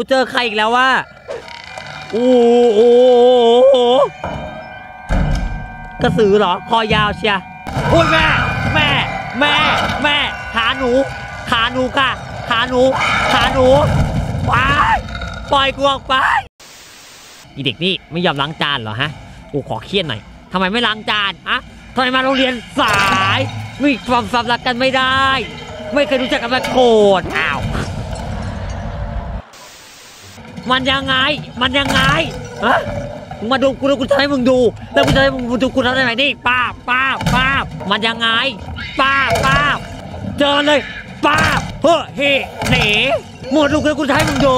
กูเจอใครอีกแล้วว่าโอ้โหกระสือเหรอคอยาวเชียโอ้ยแม่ขาหนูค่ะขาหนูไปปล่อยกูออกไปอีเด็กนี่ไม่ยอมล้างจานเหรอฮะกูขอเครียดหน่อยทำไมไม่ล้างจานอะทำไมมาโรงเรียนสายมีความสัมพันธ์กันไม่ได้ไม่เคยรู้จักกันมาโกรธอ้าวมันยังไงฮะมึงมาดูกูจะให้มึงดูแล้วกูจะให้มึงดูกูทำได้ไหมนี่ป้ามันยังไงป้าเจอเลยป้าเฮ้เหน่หมดลูกแล้วกูจะให้มึงดู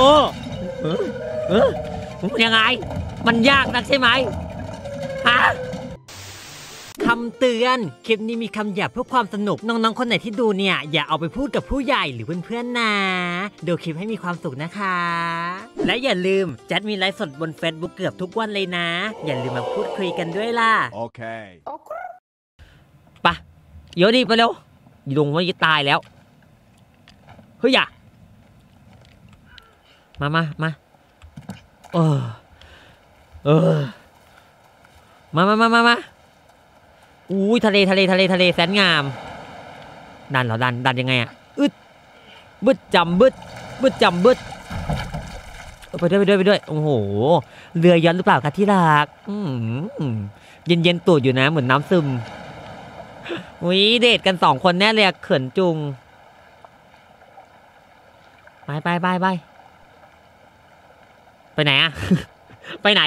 มันยังไงมันยากนักใช่ไหมฮะคำเตือนคลิปนี้มีคำหยาบเพื่อความสนุกน้องๆคนไหนที่ดูเนี่ยอย่าเอาไปพูดกับผู้ใหญ่หรือเพื่อนๆนะดูคลิปให้มีความสุขนะคะและอย่าลืมแจ๊ดมีไลฟ์สดบน Facebook เกือบทุกวันเลยนะอย่าลืมมาพูดคุยกันด้วยล่ะโอเคปะเดี๋ยวดิไปเร็วลงว่าจะตายแล้วเฮ้ยอย่ามามาอุ้ยทะเลแสนงามดันเหรอดันยังไงอ่ะบึดจำบึดไปด้วยโอ้โหเรือย้อนหรือเปล่าคะที่รักเย็นตูดอยู่นะเหมือนน้ำซึมอุ้ยเดทกัน2 คนแน่เลยเขินจุงไปไหนอ่ะ ไปไหน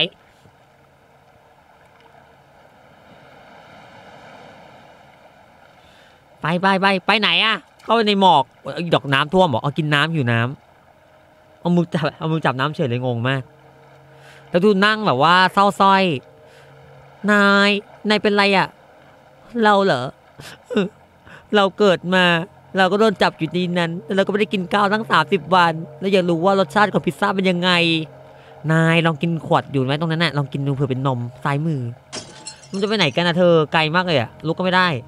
ไปไหนอ่ะเข้าไปในหมอกดอกน้ำท่วมบอกเอากินน้ำอยู่น้ำเอามือจับน้ำเฉยเลยงงมากแล้วดูนั่งแบบว่าเศร้าส้อยนายเป็นไรอ่ะเราเหรอ เราเกิดมาเราก็โดนจับอยู่ที่นั้นแล้วเราก็ไม่ได้กินข้าวตั้ง30 วันแล้วอยากรู้ว่ารสชาติของพิซซ่าเป็นยังไงนายลองกินขวดอยู่ไหมตรงนั้นน่ะลองกินดูเผื่อเป็นนมซ้ายมือมันจะไปไหนกันนะเธอไกลมากเลยอ่ะลุกก็ไม่ได้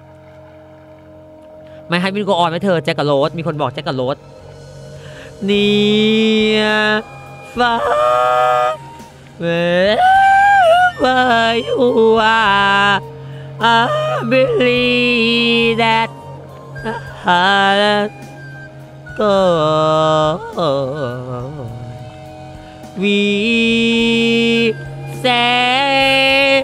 ไม่ให้มินโกออนไหมเธอแจ็คกับโรสมีคนบอกแจ็คกับโรสเนี่ยฟ้าwhere you are I believe that heart go we say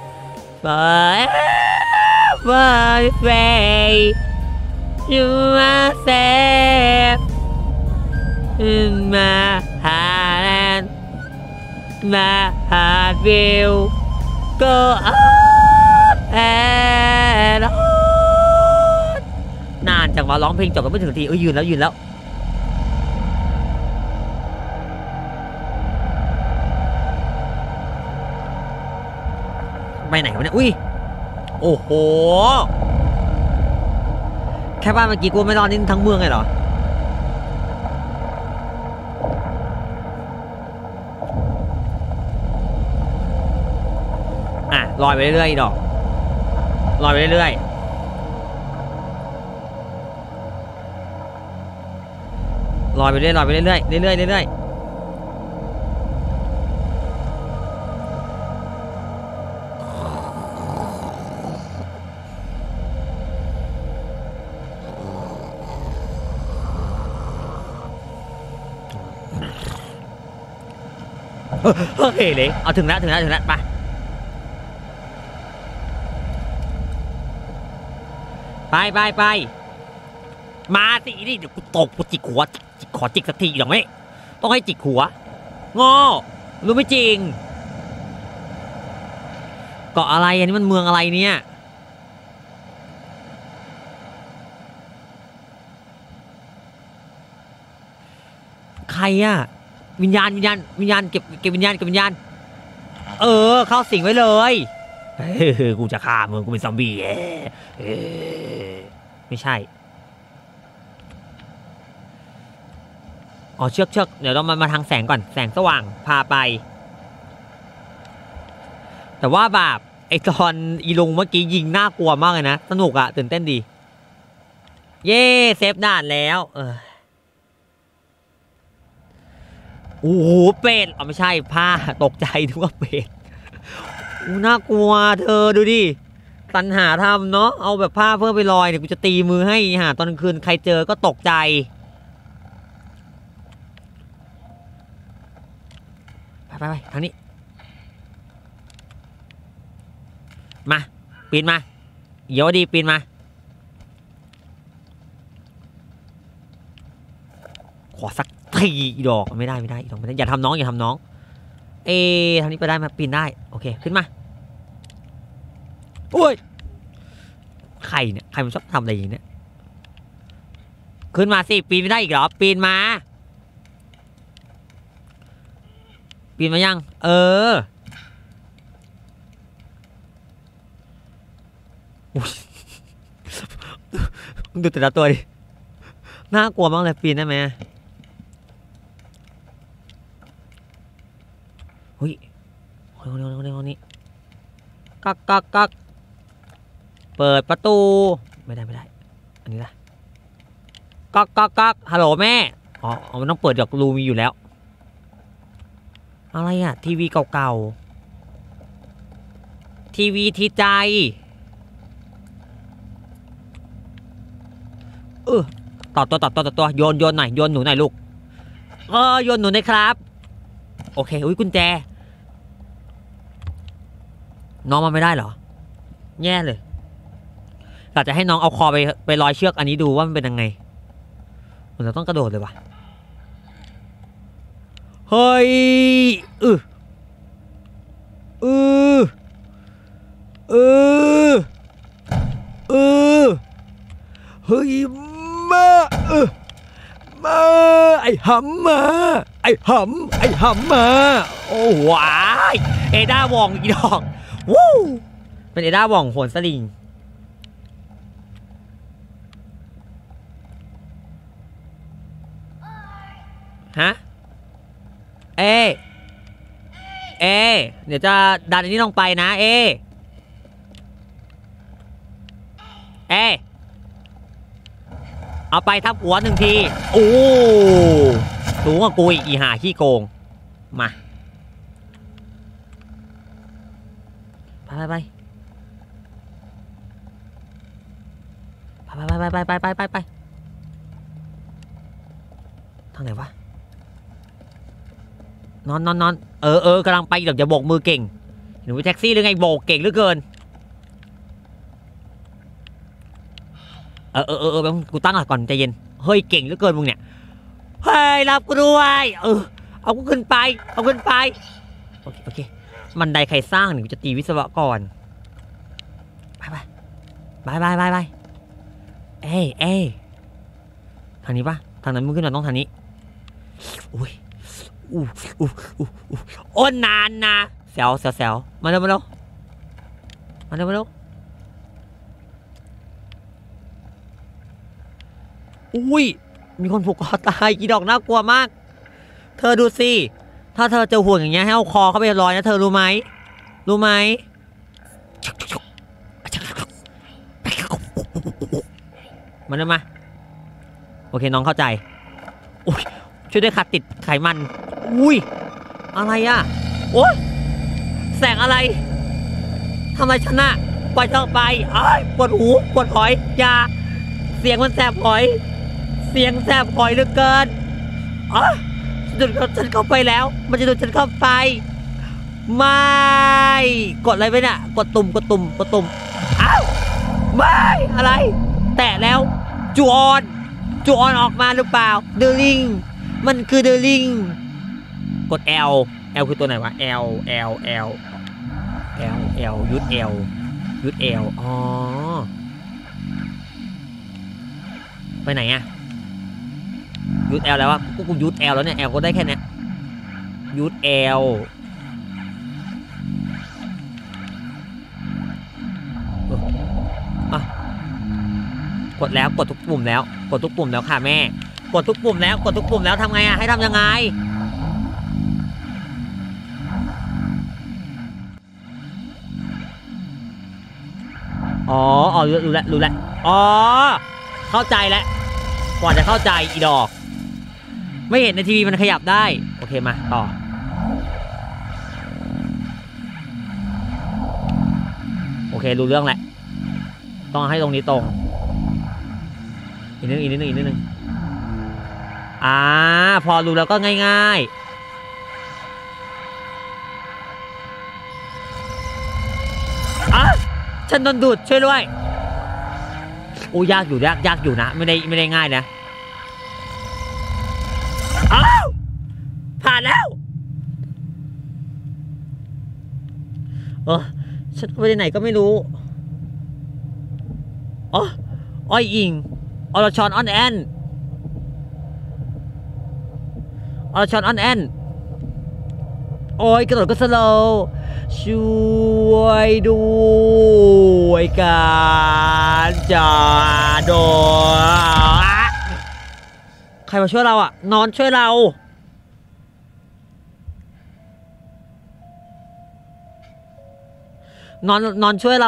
forever way you are safe in my heart my heart will go on and on นานจังวะร้องเพลงจบกันไม่ถึงทียืนแล้วไปไหนวะเนี่ยอุ้ยโอ้โหแค่บ้านเมื่อกี้กูไม่รอดนี่ทั้งเมืองเลยเหรอลอยไปเรื่อยๆดอกลอยไปเรื่อยๆลอยไปเรื่อยโอเคเลยเอาถึงแล้วไปมาสินี่เดี๋ยวกูตกกูจิกหัวขอจิกสักทีหรอไหมต้องให้จิกหัวงอรู้ไม่จริงเกาะอะไรอันนี้มันเมืองอะไรเนี่ยใครอะวิญญาณเก็บวิญญาณเข้าสิงไว้เลยกูจะฆ่ามึงกูเป็นซอมบี้ไม่ใช่อ๋อเชือกเดี๋ยวเรามาทางแสงก่อนแสงสว่างพาไปแต่ว่าแบบไอตอนอีลุงเมื่อกี้ยิงน่ากลัวมากเลยนะสนุกอะตื่นเต้นดีเย้เซฟด่านแล้วโอ้โหเป็ดไม่ใช่ผ้าตกใจนึกว่าเป็ดน่ากลัวเธอดูดิตันหาทำเนาะเอาแบบผ้าเพื่อไปลอยเนี่ยกูจะตีมือให้หาตอนกลางคืนใครเจอก็ตกใจไปทางนี้มาปีนมาเดี๋ยวดีปีนมาขอสักทีดอกไม่ได้ดอกไม่ได้อย่าทำน้องทางนี้ไปได้มาปีนได้โอเคขึ้นมาโอ้ยใครเนี่ยใครมันชอบทำอะไรอย่างเนี้ยขึ้นมาสิปีนไม่ได้อีกเหรอปีนมายังดูแต่ละตัวดิน่ากลัวมากเลยปีนได้ไหมเฮ้ยคนนี้กักเปิดประตูไม่ได้อันนี้ล่ะกักฮัลโหลแม่อ๋อมันต้องเปิดจากรูมีอยู่แล้วอะไรอ่ะทีวีเก่าๆทีวีที่ใจต่อตัวโยนหน่อยโยนหนูหน่อยลูกโยนหนูหน่อยครับโอเคอุ้ยกุญแจน้องมาไม่ได้เหรอแย่เลยอยากจะให้น้องเอาคอไปลอยเชือกอันนี้ดูว่ามันเป็นยังไงเราต้องกระโดดเลยว่ะเฮ้ยเฮ้ยมาไอ้หำมาโอ้ว้ายเอด้าวองอีดอกวู้เป็นเอด้าวองโหนสลิงฮะเดี๋ยวจะดันอันนี้ลงไปนะเอาไปทับหัวหนึ่งทีโอ้สูงกว่ากูอีห่าขี้โกงมาไปทางไหนวะนอนกำลังไปเดี๋ยวจะโบกมือเก่งหนูแท็กซี่หรือไงโบกเก่งเหลือเกินกูตั้งหลักก่อนใจเย็นเฮ้ยเก่งเหลือเกินมึงเนี่ยเฮ้ยรับกูด้วยเอากูขึ้นไปโอเคมันไดใครสร้างหนูจะตีวิศวกรไปทางนี้ปะทางนั้นมึงขึ้นมาต้องทางนี้อุ้ยโอ้นานนะแซวมาเร็วอุ้ยมีคนผูกคอตายกี่ดอกน่ากลัวมากเธอดูสิถ้าเธอเจอห่วงอย่างเงี้ยให้เอาคอเข้าไปลอยนะเธอรู้ไหมมาเร็วมาโอเคน้องเข้าใจอุ้ยช่วยด้วยค่ะติดไขมันอุ้ยอะไรอ่ะโอ๊ยแสงอะไรทำไมฉันน่ะปล่อยเธอไปปวดหูปวดหอยยาเสียงมันแสบหอยเหลือเกินดูดฉันเข้าไปแล้วมันจะดูดฉันเข้าไปไม่กดอะไรไปเนี่ยกดตุ่มอ้าวไม่อะไรแตะแล้วจูออนออกมาหรือเปล่าเดอลิงมันคือเดอลิงกด L คือตัวไหนวะ L ยุด L อ๋อไปไหนอะยุด L แล้ววะกูยุด L แล้วเนี่ย L ก็ได้แค่เนี้ยยุด L กดแล้วกดทุกปุ่มแล้วค่ะแม่กดทุกปุ่มแล้วทำไงอะให้ทำยังไงรู้แล้วเข้าใจแล้วก่อนจะเข้าใจอีดอกไม่เห็นในทีวีมันขยับได้โอเคเคมาต่อโอเครู้เรื่องแหละต้องให้ตรงนี้ตรงอีกนิดนึงพอรู้แล้วก็ง่ายๆฉันโดนดูดช่วยด้วยโอ้ยากอยู่นะไม่ได้ง่ายนะผ่านแล้วฉันไปไหนก็ไม่รู้อ้อยอิงอรชรออนแอนโอ้ยกระโดดก็สโลว์ช่วยด้วยการจ่าโดใครมาช่วยเรานอนช่วยเรานอนช่วยเรา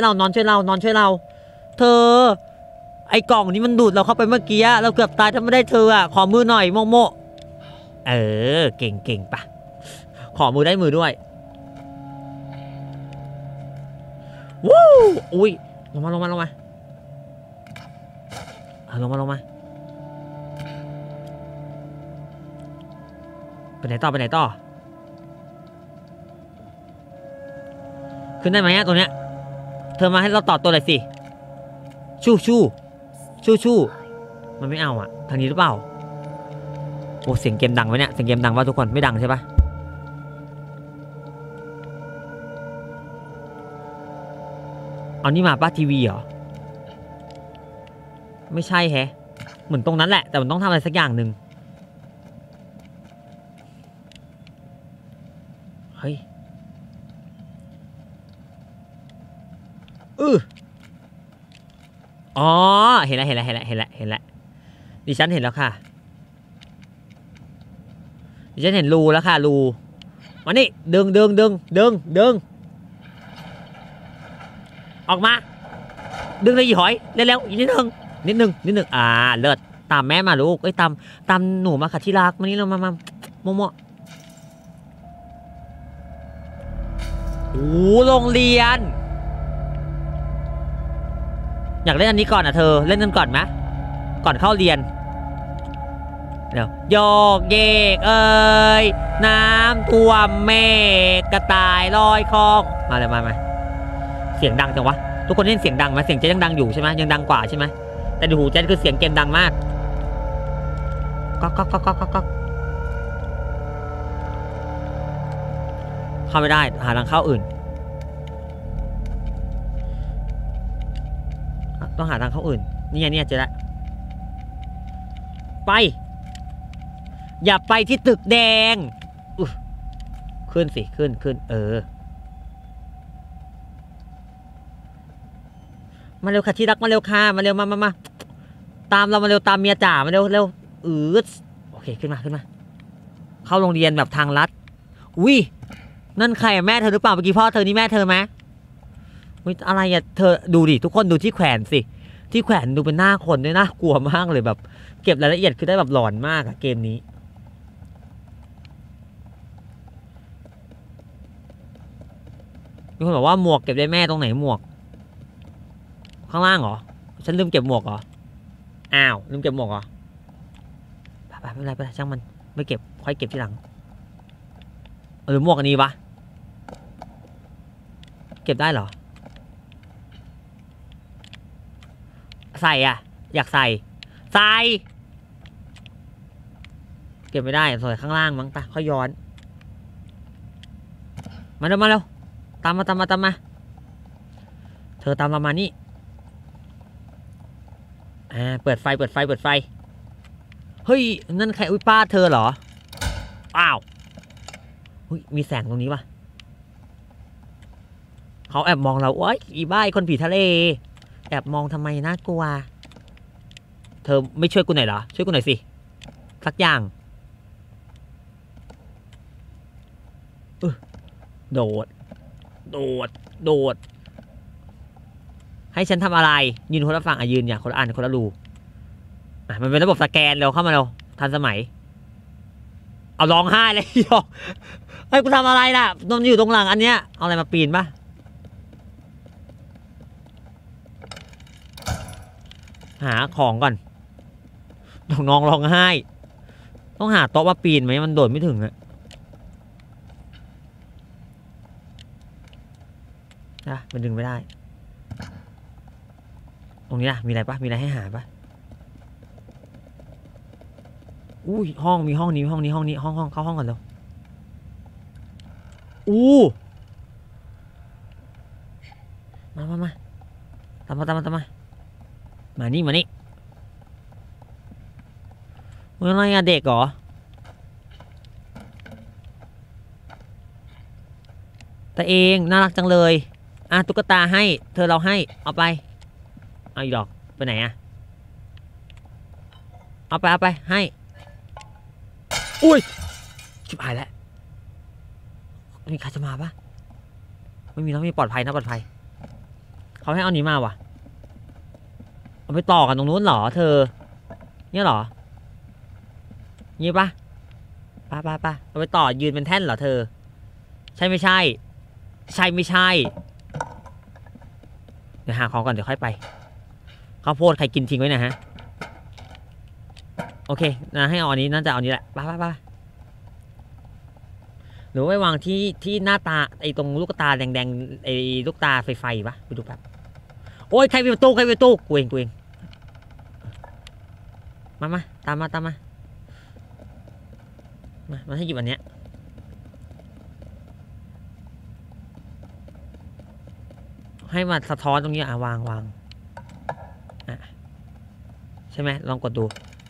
เธอไอ้กล่องนี้มันดูดเราเข้าไปเมื่อกี้เราเกือบตายถ้าไม่ได้เธอขอมือหน่อยโมเก่งปะขอมือได้มือด้วยวู้อุ้ยลงมาไปไหนต่อขึ้นได้ไหมตัวเนี้ยเธอมาให้เราต่อตัวอะไรสิชู่มันไม่เอาทางนี้หรือเปล่าโอ้เสียงเกมดังไหมเนี่ยเสียงเกมดังป่ะทุกคนไม่ดังใช่ปะเอานี่มาป่ะทีวีเหรอไม่ใช่แฮะเหมือนตรงนั้นแหละแต่มันต้องทำอะไรสักอย่างหนึ่งเฮ้ยอ๋อเห็นแล้วดิฉันเห็นแล้วค่ะดิฉันเห็นรูแล้วค่ะรูมานี่ดึงออกมาดึงเลยหอยเร็วๆอีกนิดนึงเลิศตามแม่มาลูกตามหนูมาค่ะที่รักมานี่เรามาโมโอ้โรงเรียนอยากเล่นอันนี้ก่อนเธอเล่นกันก่อนไหมก่อนเข้าเรียนเดี๋ยวโยกเยกน้ำท่วมเมฆกระต่ายลอยคลองมาเลยมาเสียงดังจังวะทุกคนเล่นเสียงดังไหมเสียงเจ๊ยังดังอยู่ใช่ไหมยังดังกว่าใช่ไหมแต่ดูหูเจ๊คือเสียงเกมดังมากก๊อกเข้าไม่ได้หาทางเข้าอื่นต้องหาทางเข้าอื่นเนี่ยเจ๊ละไปอย่าไปที่ตึกแดงขึ้นสิขึ้นมาเร็วค่ะที่รักมาเร็วค่ะมาเร็วมาตามเรามาเร็วตามเมียจ๋ามาเร็วโอเคขึ้นมาเข้าโรงเรียนแบบทางลัดอุ้ยนั่นใครแม่เธอหรือเปล่าเมื่อกี้พ่อเธอนี่แม่เธอไหมอะไรเธอดูดิทุกคนดูที่แขวนสิที่แขวนดูเป็นหน้าคนด้วยนะกลัวมากเลยแบบเก็บรายละเอียดคือได้แบบหลอนมากเกมนี้มีคนบอกว่าหมวกเก็บได้แม่ตรงไหนหมวกข้างล่างเหรอฉันลืมเก็บหมวกเหรออ้าวลืมเก็บหมวกเหรอไปไม่เป็นไรช่างมันไม่เก็บค่อยเก็บทีหลังหรือหมวกอันนี้วะเก็บได้เหรอใส่อยากใส่เก็บไม่ได้ใส่ข้างล่างมั้งไปค่อยย้อนมาเร็วตามมาเธอตามเรามานี่เปิดไฟเฮ้ยนั่นใครอุ้ยป้าเธอเหรออ้าวมีแสงตรงนี้ป่ะเขาแอบมองเราโอ๊ยอีบ้าคนผีทะเลแอบมองทำไมน่ากลัวเธอไม่ช่วยกูหน่อยเหรอช่วยกูหน่อยสิสักอย่างโดดให้ฉันทำอะไรยืนคนละฝั่งยืนอย่างคนละอันคนละรูมันเป็นระบบสแกนเร็วเข้ามาเร็วทันสมัยเอาร้องไห้เลยหยอกเฮ้ยกูทำอะไรล่ะมันอยู่ตรงหลังอันเนี้ยเอาอะไรมาปีนปะหาของก่อนน้องร้องไห้ต้องหาโต๊ะมาปีนไหมมันโดดไม่ถึงอะนะมันดึงไม่ได้ตรงนี้นะมีอะไรปะมีอะไรให้หาปะอุ้ยห้องมีห้องนี้ห้องนี้ห้องนี้ห้องเข้าห้องก่อนเร็วอู้มาตามมามานี่เมื่อไรอะเด็กเหรอแต่เองน่ารักจังเลยอ่ะตุ๊กตาให้เธอเราให้เอาไปเอาอีกดอกไปไหนอะเอาไปให้อุ้ยชิบหายแล้วมีใครจะมาปะไม่มีแล้วไม่ปลอดภัยนะปลอดภัยเขาให้เอานี้มาว่ะเอาไปต่อกันตรงนู้นเหรอเธอเนี่ยเหรอนี่ปะปะเอาไปต่อยืนเป็นแท่นเหรอเธอใช่ไม่ใช่ไม่ใช่เดี๋ยวหาของก่อนเดี๋ยวค่อยไปข้าวโพดใครกินทิ้งไว้นะฮะโอเคนะให้เอาอันนี้น่าจะเอาอันนี้แหละไปหรือไว้วางที่หน้าตาไอ้ตรงลูกตาแดงไอ้ลูกตาไฟปะไปดูแป๊บโอ้ยใครไปประตูกูเองมาตามมาให้หยิบอันเนี้ยให้มาสะท้อนตรงนี้อ่ะวางอ่ะใช่ไหมลองกดดู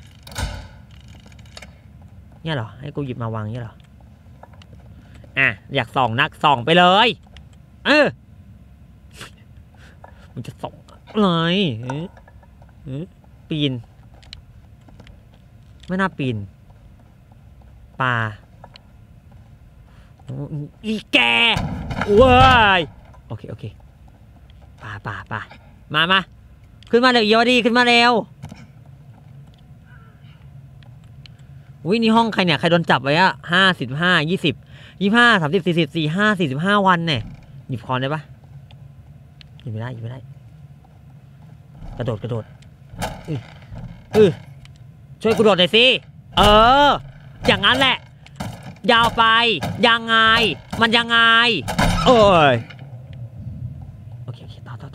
เนี่ยเหรอให้กูหยิบมาวางเนี่ยเหรออ่ะอยากส่องนักส่องไปเลยมันจะส่องอะไรปีนไม่น่าปีนปลาอีแกว้ายโอเคปลามาขึ้นมาเร็วเยาวดีขึ้นมาเร็วอุ้ยนี่ห้องใครเนี่ยใครโดนจับไว้อะ55 20 25 30 40 45 45 วันเนี่ยหยิบคอนได้ปะหยิบไม่ได้กระโดดช่วยกูโดดหน่อยสิอย่างนั้นแหละยาวไปยังไงมันยังไงโอ้ยโอเคต่อ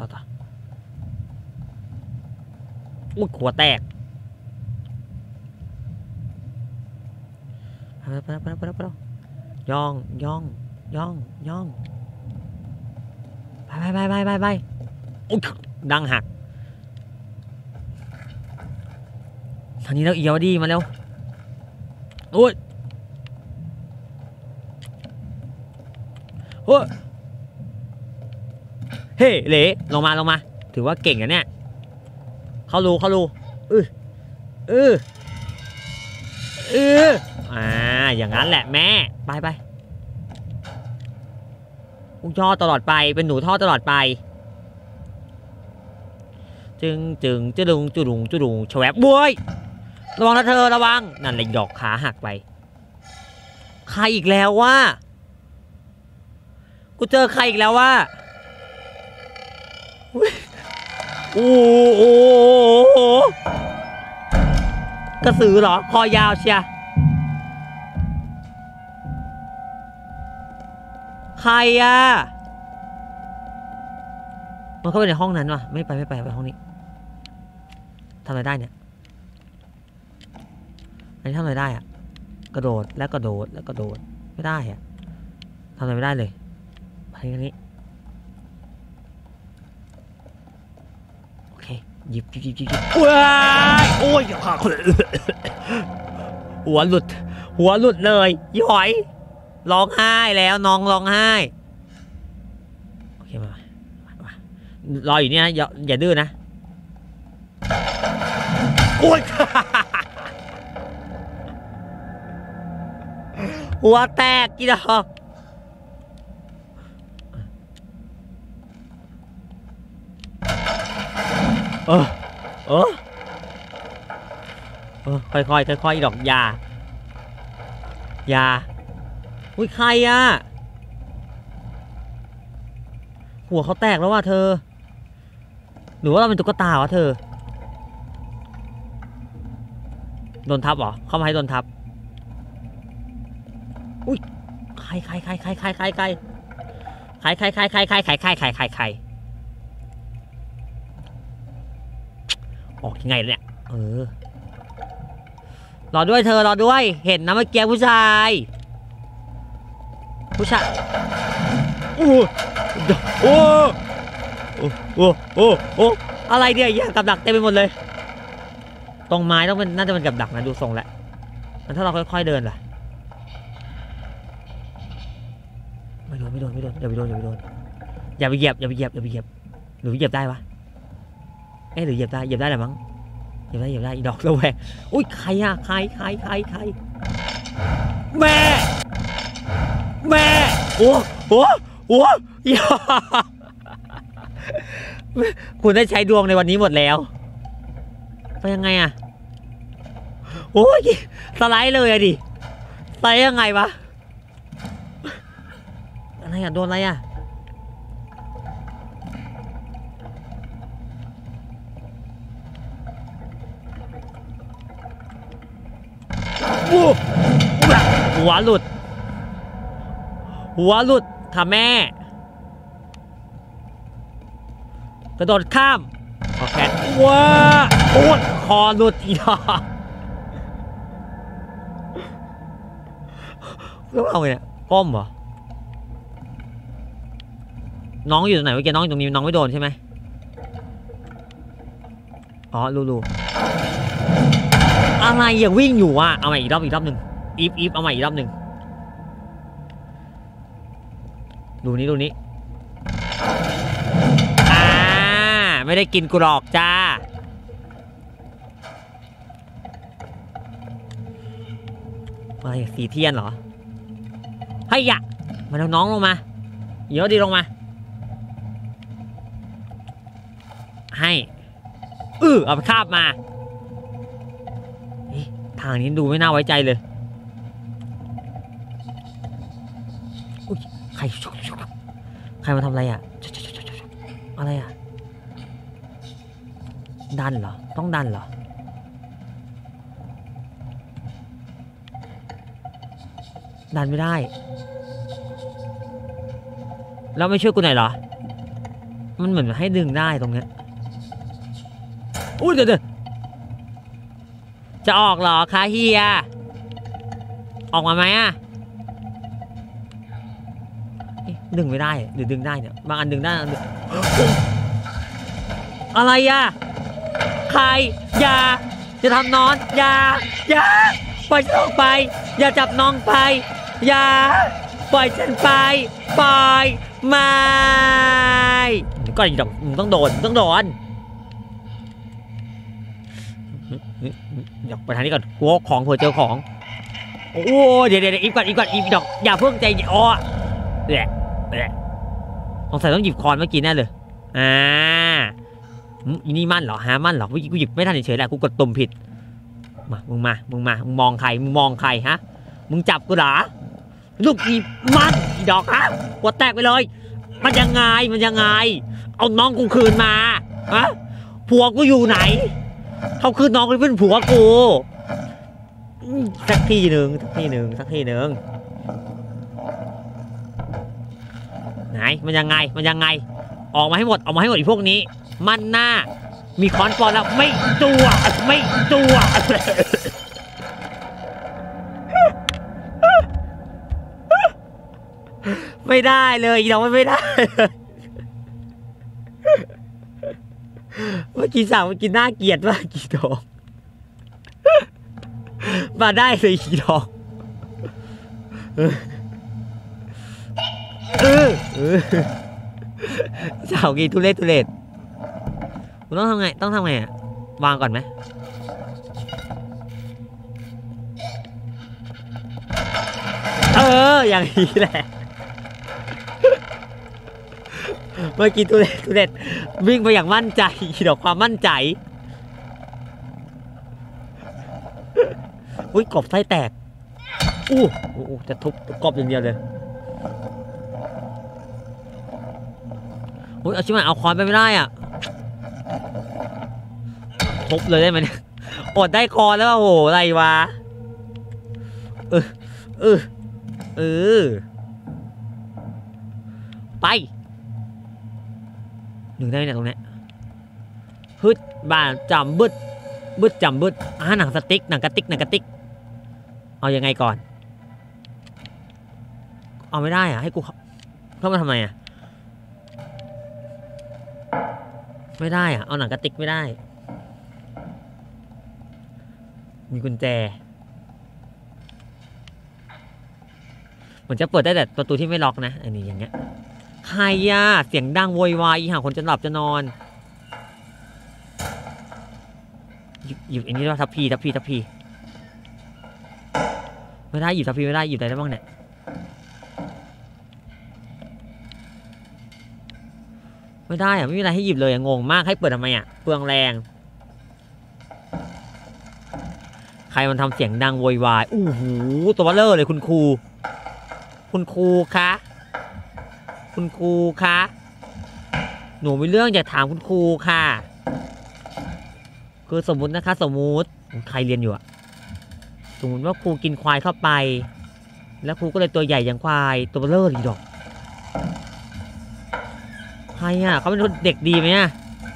อุ้ยหัวแตกไปย่องไปอุ๊ยดังหักทางนี้แล้วเอียวดีมาเร็วโอ้ยเฮ้เหลลงมาถือว่าเก่งนะเนี่ยเขารู้อย่างนั้นแหละแม่ไปท่อตลอดไปเป็นหนูท่อตลอดไปจึงจุดุงแฉวบบ้วยระวังนะเธอระวังนั่นเลยดอกขาหักไปใครอีกแล้ววะกูเจอใครอีกแล้ววะโอ้โหกระสือเหรอคอยาวเชียใครอ่ะมันเข้าไปในห้องนั้นวะไม่ไปห้องนี้ทำอะไรได้เนี่ยอันนี้ทำอะไรได้อ่ะกระโดดไม่ได้อ่ะทำอะไรไม่ได้เลยไปอันนี้โอเคหยิบว้ายโอ้ยหัวหลุดเลยยี่หอยร้องไห้แล้วน้องร้องไห้โอเคมารออยู่นี่นะอย่าดื้อนะโอ้ยหัวแตกกี่ดอกค่อยดอกอย่าอุ้ยใครอะหัวเขาแตกแล้วว่ะเธอหรือว่าเราเป็นตุ๊กตาวะเธอโดนทับเหรอเข้ามาให้โดนทับอุ้ยใครออกยังไงเนี่ยรอด้วยเธอรอด้วยเห็นนะเมื่อกี้ผู้ชายโอ้อะไรเนี่ยอย่ากับดักเต็มไปหมดเลยตรงไม้ต้องเป็นน่าจะเป็นกับดักนะดูทรงแล้วมันถ้าเราค่อยๆเดินล่ะไม่โดนอย่าไปโดนอย่าไปเหยียบหรือเหยียบได้วะหรือเหยียบได้แหละมั้งเหยียบได้อีดอกระแวงอุ้ยใครอะใครแม่โอ้คุณได้ใช้ดวงในวันนี้หมดแล้วไปยังไงอะโอ้ยสไลด์เลยอะดิสไลด์ยังไงวะอะไรอะโดนอะไรอะหัวหลุดค่ะแม่กระโดดข้ามโอเคว้าโอ้ยคอหลุดอีดอกแล้วเอาไงเนี่ยก้มเหรอน้องอยู่ตรงไหนเมื่อกี้น้องอยู่ตรงนี้น้องไม่โดนใช่ไหมอ๋อรู้อะไรอย่าวิ่งอยู่อ่ะเอาใหม่อีกรอบหนึ่งอีฟเอาใหม่อีกรอบหนึ่งดูนี้ไม่ได้กินกูหรอกจ้าอะไรสีเทียนเหรอให้ยะมาเอาน้องลงมาเดี๋ยวดีลงมาให้เอาไปคาบมาทางนี้ดูไม่น่าไว้ใจเลยอุ้ยใครมาทำอะไรอ่ะอะไรอ่ะดันเหรอต้องดันเหรอดันไม่ได้แล้วไม่ช่วยกูหน่อยเหรอมันเหมือนให้ดึงได้ตรงเนี้ยอุ้ยเดี๋ยวจะออกเหรอคะเฮียออกมาไหมอ่ะดึงไม่ได้หรือดึงได้เนี่ยบางอันดึงได้อะไรอ่ะใครอย่าทำน้องอย่าปล่อยฉันออกไปอย่าจับน้องไปอย่าปล่อยฉันไปปล่อยไม่ก็อีกดอกมึงต้องโดนเดี๋ยวไปทางนี้ก่อนกลัวของเผื่อเจอของโอ้เดี๋ยวอีกก่อนอีกดอกอย่าเพิ่งใจอ๋อแหละสงสัยต้องหยิบคอนเมื่อกี้แน่เลยอีนี่มั่นเหรอมั่นเหรอกูหยิบไม่ทันเฉยๆแหละกูกดตุ่มผิดมึงมองใครฮะมึงจับกูเหรอลูกอีมันอีดอกฮะหัวแตกไปเลยมันยังไงเอาน้องกูคืนมาฮะผัวกูอยู่ไหนเขาคืนน้องกูเป็นผัวกูสักทีหนึ่งไหนมันยังไงออกมาให้หมดอีพวกนี้มันหน้ามีคอนปอนแล้วไม่ตัวไม่ได้เลยเราไม่ได้เมื่อกี้สั่งเมื่อกี้น่าเกลียดมากกี่ดอกมาได้เลยกี่ดอกสาวกี่ทุเรศคุณต้องทำไงอ่ะวางก่อนไหมอย่างนี้แหละเมื่อกี้ทุเรศวิ่งไปอย่างมั่นใจดอกความมั่นใจอุ้ยกบไส้แตกอู้จะทุบกบอย่างเดียวเลยเอาชิบหายเอาค้อนไปไม่ได้อ่ะทุบเลยได้ไหมเนี่ยอดได้คอแล้วโอ้โหอะไรวะไปหนึ่งได้เนี่ยตรงนี้ฮึดบ้าจำบึดจำบึดหนังสติ๊กหนังกระติกเอายังไงก่อนเอาไม่ได้อะให้กูเข้ามาทำไมอะไม่ได้อะเอาหนังกระติกไม่ได้มีกุญแจเหมือนจะเปิดได้แต่ประตูที่ไม่ล็อกนะอันนี้อย่างเงี้ยใครอะเสียงดังโวยวายหาคนจะหลับจะนอนหยิบอันนี้ว่าทัพพีไม่ได้หยิบทัพพีไม่ได้หยิบอะไรได้บ้างเนี่ยไม่ได้อะไม่มีอะไรให้หยิบเลยงงมากให้เปิดทำไมอะเปลืองแรงใครมันทำเสียงดังโวยวายอู้หูตัวเบลอเลยคุณครูคะหนูมีเรื่องอยากถามคุณครูค่ะคือสมมุตินะคะสมมุติใครเรียนอยู่อะสมมติว่าครูกินควายเข้าไปแล้วครูก็เลยตัวใหญ่อย่างควายตัวเบลอเลยดอกใครอะเขาเป็นเด็กดีไหมอะ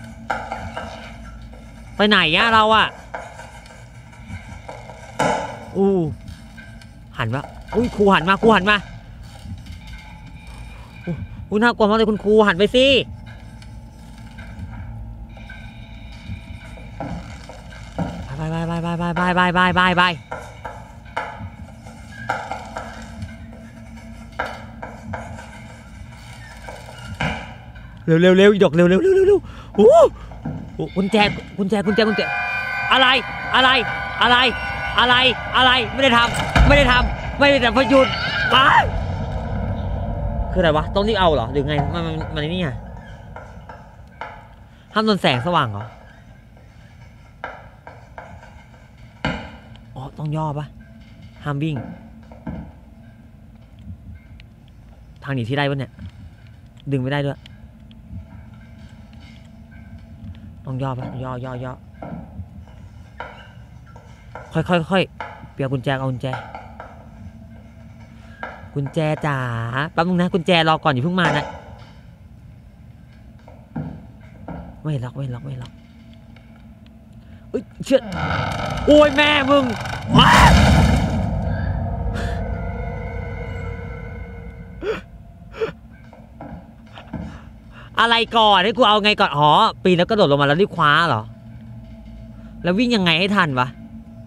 ไปไหนอะเราอะหันมาครูหันมาน่ากลัวมากเลยคุณครูหันไปสิไปเร็วอีดอกเร็วโอ้กุญแจอะไรไม่ได้ทำพยุนไปคืออะไรวะต้องรีบเอาเหรอหรือไงมันนี่ไงห้ามโดนแสงสว่างเหรออ๋อต้องย่อปะห้ามวิ่งทางหนีที่ได้ปะเนี่ยดึงไม่ได้ด้วยต้องย่อปะย่อค่อยเปียกกุญแจเอากุญแจจ๋าแป๊บนึงนะกุญแจรอก่อนอย่าเพิ่งมานะไม่ล็อกเชื่อโอ้ยแม่มึงอะไรก่อนให้กูเอาไงก่อนอ๋อปีนแล้วก็โดดลงมาแล้วรีบคว้าเหรอแล้ววิ่งยังไงให้ทันวะ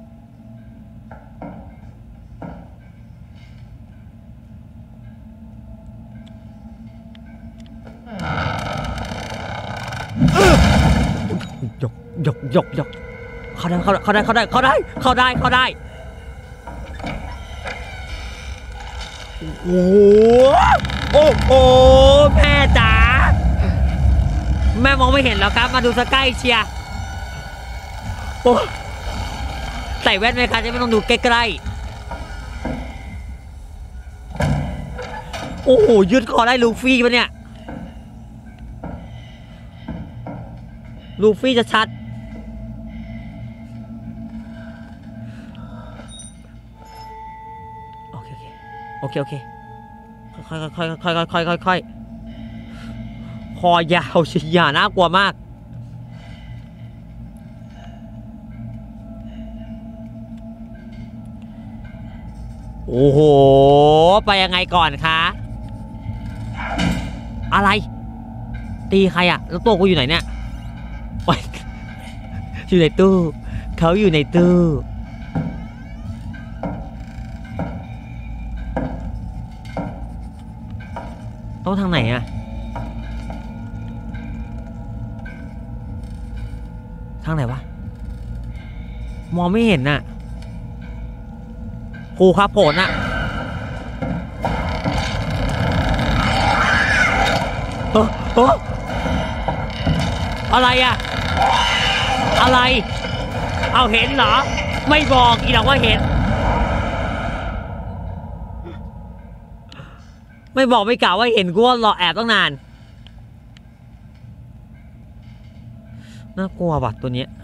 ยกเข้าได้โอ้โหแม่จ๋าแม่มองไม่เห็นแล้วครับมาดูสกายเชียร์โอ้ใส่แว่นไหมคะจะไม่ต้องดูใกล้ๆโอ้โหยืดคอได้ลูฟี่ปะเนี่ยลูฟี่จะชัดโอเคค่อยคอยาวเฉียน่ากลัวมากโอ้โหไปยังไงก่อนคะอะไรตีใครอะแล้วตัวกูอยู่ไหนเนี่ยอยู่ในตู้เขาอยู่ในตู้ต้องทางไหนอะทางไหนวะมองไม่เห็นน่ะครูครับโผล่น่ะอะไรอะอะไรเอาเห็นเหรอไม่บอกอีกหรอกว่าเห็นไม่บอกไม่กล่าวว่าเห็นกูว่ารอแอบตั้งนานน่ากลัวว่ะตัวเนี้ย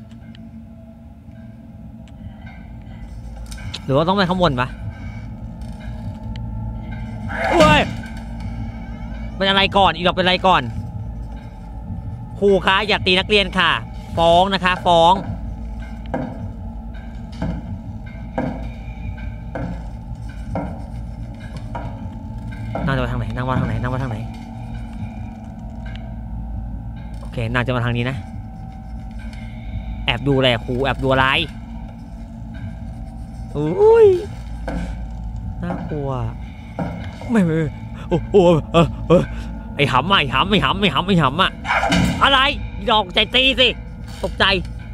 หรือว่าต้องไปข้างบนปะโอ้ยเป็นอะไรก่อนอีดอกเป็นอะไรก่อนครูคะอย่าตีนักเรียนค่ะฟ้องนะคะฟ้องนั่งจะมาทางไหนนั่งว่าทางไหนนั่งว่าทางไหนโอเคน่าจะมาทางนี้นะแอบดูอะไรครูแอบดูอะไรอุ้ยน่ากลัวไม่โอ้โหไอ้หำไอ้หำไอ้หำไอ้หำไอ้หำอะอะไรดอกใจตีสิตกใจ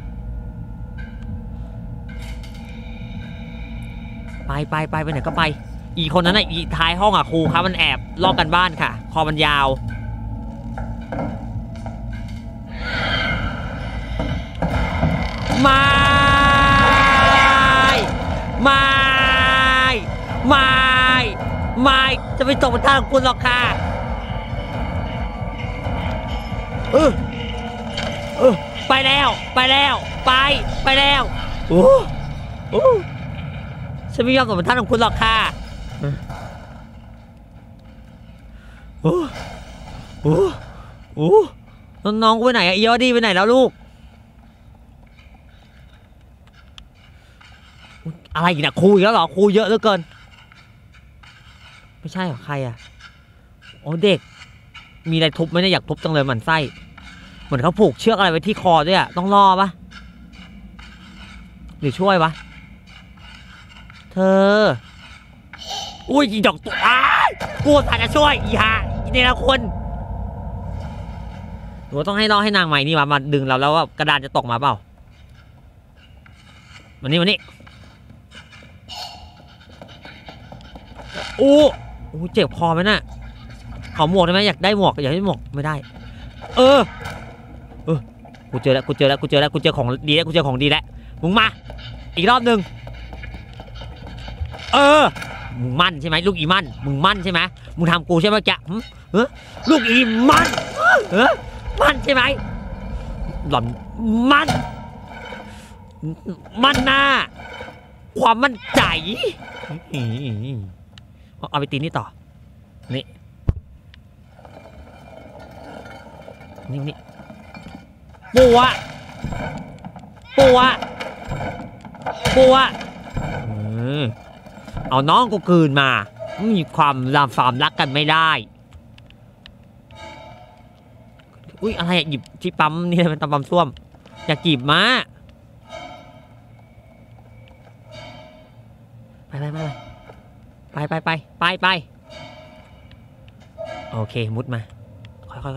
ไปไหนก็ไปอีคนนั้นน่ะอีท้ายห้องอ่ะครูครับมันแอบลอกกันบ้านค่ะคอมันยาวไม่จะไปตกบนท่าของคุณหรอกค่ะไปแล้วไปแล้วโอ้ฉันไม่ยอมตกบนท่าของคุณหรอกค่ะน้องๆไปไหนอะอียอดี้ไปไหนแล้วลูกอะไรอีกนะครูอีกแล้วเหรอครูเยอะเหลือเกินไม่ใช่หรอใครอ่ะโอ้เด็กมีอะไรทุบไหมเนี่ยอยากทุบจังเลยหมั่นไส้เหมือนเขาผูกเชือกอะไรไว้ที่คอด้วยอ่ะต้องล่อปะหรือช่วยวะเธออุ้ยอีดอกตัวกูอาจจะช่วยอีห่าอีเนี่ยนะคนหนูต้องให้ล่อให้นางใหม่นี่มาดึงเราแล้วว่ากระดานจะตกมาเปล่าวันนี้โอ้เจ็บคอไหมน่ะขอหมวกได้ไหมอยากได้หมวกอยากได้หมวกไม่ได้กูเจอแล้วกูเจอของดีแล้วกูเจอของดีแล้วมึงมาอีกรอบหนึ่งมึงมั่นใช่ไหมลูกอีมั่นมึงมั่นใช่ไหมมึงทำกูใช่ไหมแกลูกอีมั่นมั่นใช่ไหมหล่อนมั่นหน้าความมั่นใจเอาไปตีนี่ต่อนี่ปัวเอาน้องกูคืนมามีความรักกันไม่ได้อุ้ยอะไรหยิบที่ปั๊มนี่เป็นปั๊มส้วมอยากจีบมาไปโอเคมุดมาค่อย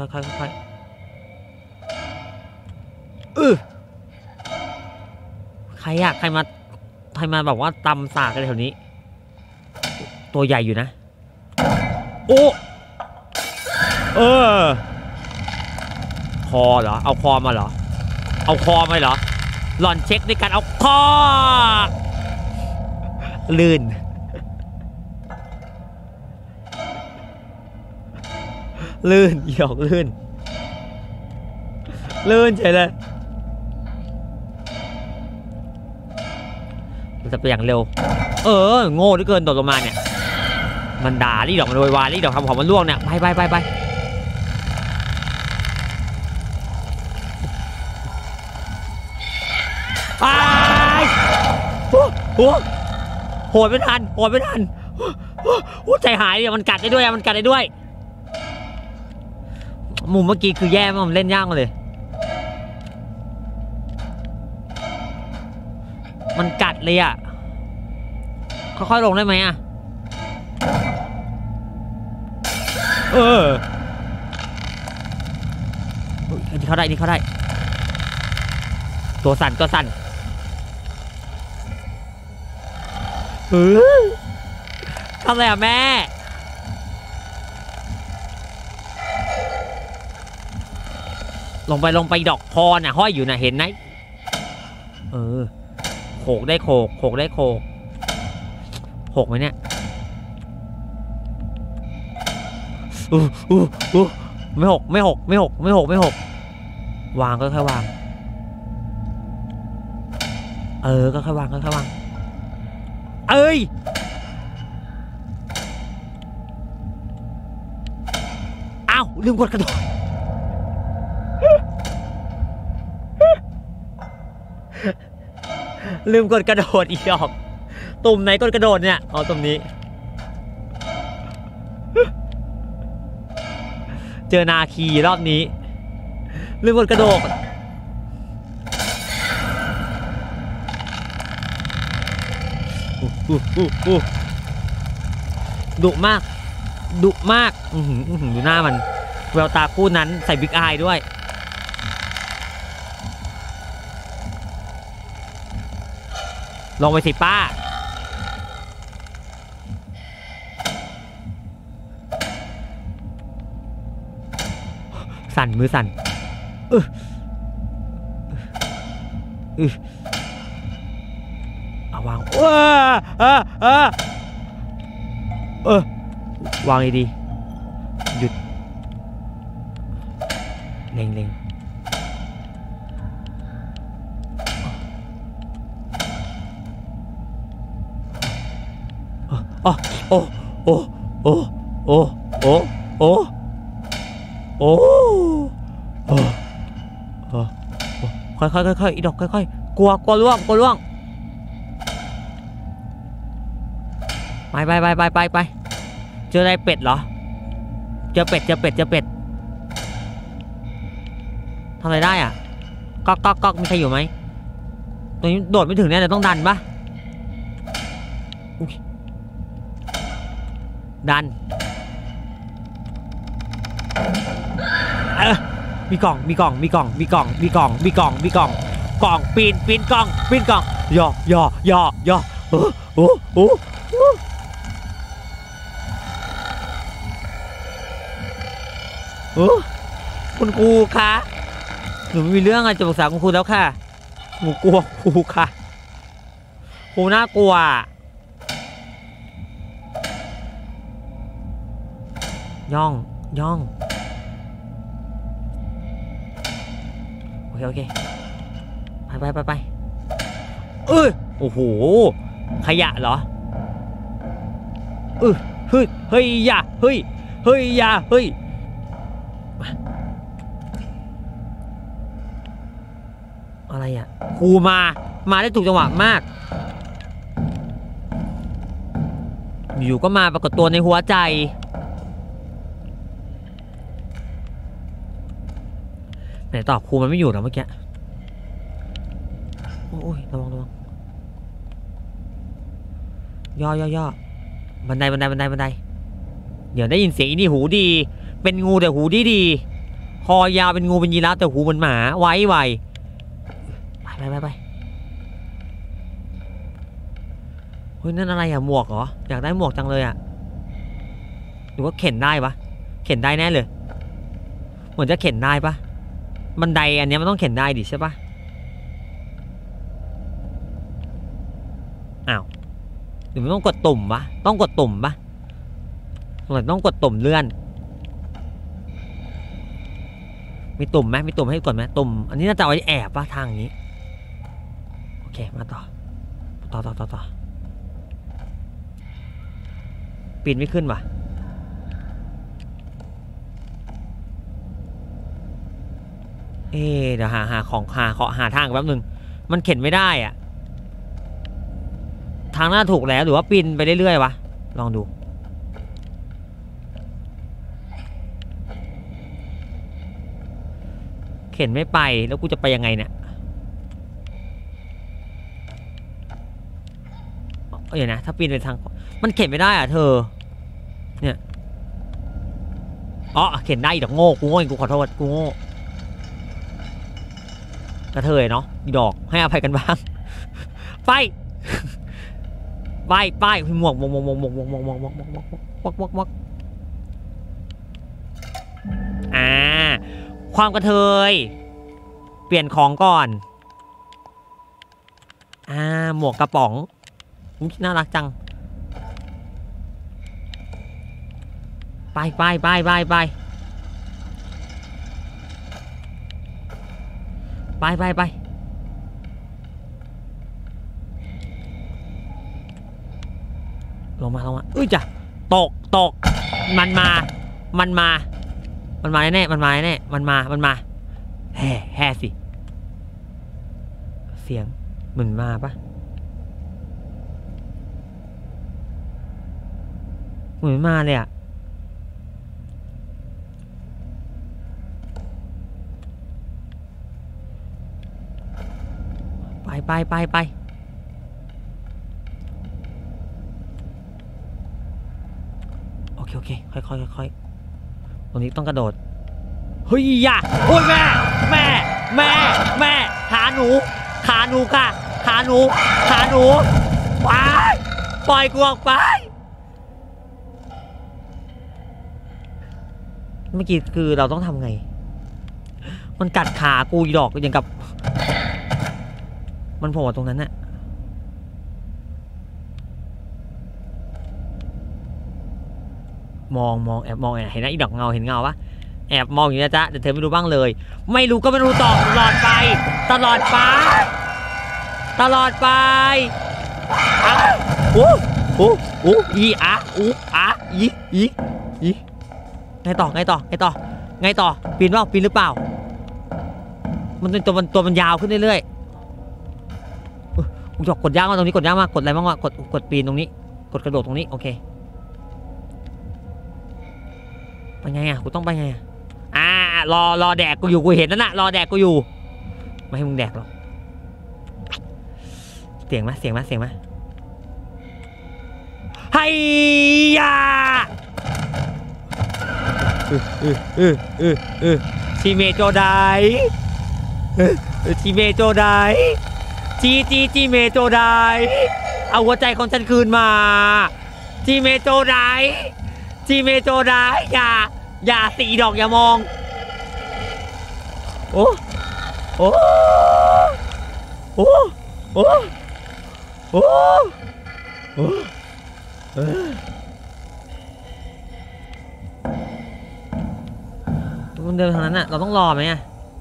ใครมาบอกว่าตำสากอะไรแถวนี้ตัวใหญ่อยู่นะโอ้คอเหรอเอาคอมาเหรอหล่อนเช็คในการเอาคอลื่นหยอกลื่นใช่เลยจะไปอย่างเร็วโง่เหลือเกินตกลงมาเนี่ยมันด่าลี่ดอกมันโวยวายลี่ดอกคำของมันล่วงเนี่ยไปโหดไม่ทันใจหายเลยมันกัดได้ด้วยมุมเมื่อกี้คือแย่มากมันเล่นยากเลยมันกัดเลยอ่ะค่อยๆลงได้ไหมอ่ะนี่เขาได้ตัวสั่นทำอะไรอ่ะแม่ลงไปดอกคอน่ะห้อยอยู่น่ะเห็นไหมโขกได้โขกไหมเนี่ยอู้อู้อู้ไม่หกไม่หกไม่หกไม่หกไม่หกวางก็ค่อยวางก็ค่อยวางก็ค่อยวางเอ้ยอ้าวลืมกดกระโดดลืมกดกระโดดอีกดอกตุ่มไหนกดกระโดดเนี่ยอ๋อตุ่มนี้เจอนาคีรอบนี้ลืมกดกระโดดดุมากดุมากดูหน้ามันแววตาคู่นั้นใส่บิ๊กอายด้วยลงไปสิป้าสั่นมือสั่นเอาวางวางดีๆหยุดเล็งโอ้โอ้โอ้โอ้โอ้โอ้โอ้โอ้ค่อยอีดอกค่อยกลัวล่วงไปเจออะไรเป็ดเหรอเจอเป็ดทำอะไรได้อ่ะก๊อกมีใครอยู่ไหมตรงนี้โดดไม่ถึงเนี่ยแต่ต้องดันปะดันมีกล่องกล่องปีนกล่องย่อคุณครูคะหนูไม่มีเรื่องอะไรจะปรึกษาคุณครูแล้วค่ะหนูกลัวครูค่ะครูน่ากลัวย่องโอเคไปโอ้โหขยะเหรอเฮ้ยอย่าเฮ้ยอะไรอ่ะครูมาได้ถูกจังหวะมากอยู่ก็มาปรากฏตัวในหัวใจไหนตอบครูมันไม่อยู่หรอเมื่อกี้โอ้ยระวังย่อบันไดเดี๋ยวได้ยินเสียงอีนี่หูดีเป็นงูแต่หูดีคอยาวเป็นงูเป็นยีราฟแต่หูเหมือนหมาไวไปเฮ้ยนั่นอะไรอ่ะหมวกเหรออยากได้หมวกจังเลยอ่ะหรือว่าเข็นได้ปะเข็นได้แน่เลยเหมือนจะเข็นได้ปะบันไดอันนี้มันต้องเข็นได้ดิใช่ปะอ้าวหรือมันต้องกดตุ่มปะต้องกดตุ่มปะสงสัยต้องกดตุ่มเลื่อนมีตุ่มไหมมีตุ่มให้กดไหมตุ่มอันนี้น่าจะเอาไว้แอบปะทางนี้โอเคมาต่อปีนไม่ขึ้นว่ะเดี๋ยวหาของหาทางแป๊บนึงมันเข็นไม่ได้อ่ะทางหน้าถูกแล้วหรือว่าปีนไปเรื่อยๆวะลองดูเข็นไม่ไปแล้วกูจะไปยังไงเนี่ยเดี๋ยวนะถ้าปีนไปทางมันเข็นไม่ได้อ่ะเธอเนี่ยเข็นได้อีกโง่กูขอโทษกูโง่กระเทยเนาะอีดอกให้อภัยกันบ้างไปหมวกความกระเทยเปลี่ยนของก่อนหมวกกระป๋องน่ารักจังไปไปไปไปไปไปไปไปลงมาอุ้ยจ้ะตกมันมาแน่มันมาแห่สิเสียงเหมือนมาปะเหมือนมาเลยอะไปโอเคค่อยตรงนี้ต้องกระโดดเฮ้ยอย่าโอ้ยแม่ขาหนูค่ะขาหนูไปปล่อยกูออกไปเมื่อกี้คือเราต้องทำไงมันกัดขากูอีดอกอย่างกับมันโผล่ตรงนั้นน่ะมองแอบมองเห็นนะอีดอกเงาเห็นเงาปะแอบมองอยู่นะจ๊ะแต่เธอไม่รู้บ้างเลยไม่รู้ก็ไม่รู้ต่อตลอดไปอีไงต่อปีนหรือเปล่ามันเป็นตัวมันยาวขึ้นเรื่อยๆกดยากมากตรงนี้กดอะไรบ้างวะกดปีนตรงนี้กดกระโดดตรงนี้โอเคไปไงอ่ะกูต้องไปไงรอแดกกูอยู่กูเห็นนั่นน่ะรอแดกกูอยู่ไม่ให้มึงแดกหรอกเสียงไหมไฮยาชีเมโจไดชีเมโจไดจีเมโจไดเอาหัวใจของฉันคืนมาจีเมโจไดอย่าสีดอกอย่ามองโอ้มันเดินทางนั้นน่ะเราต้องรอไหม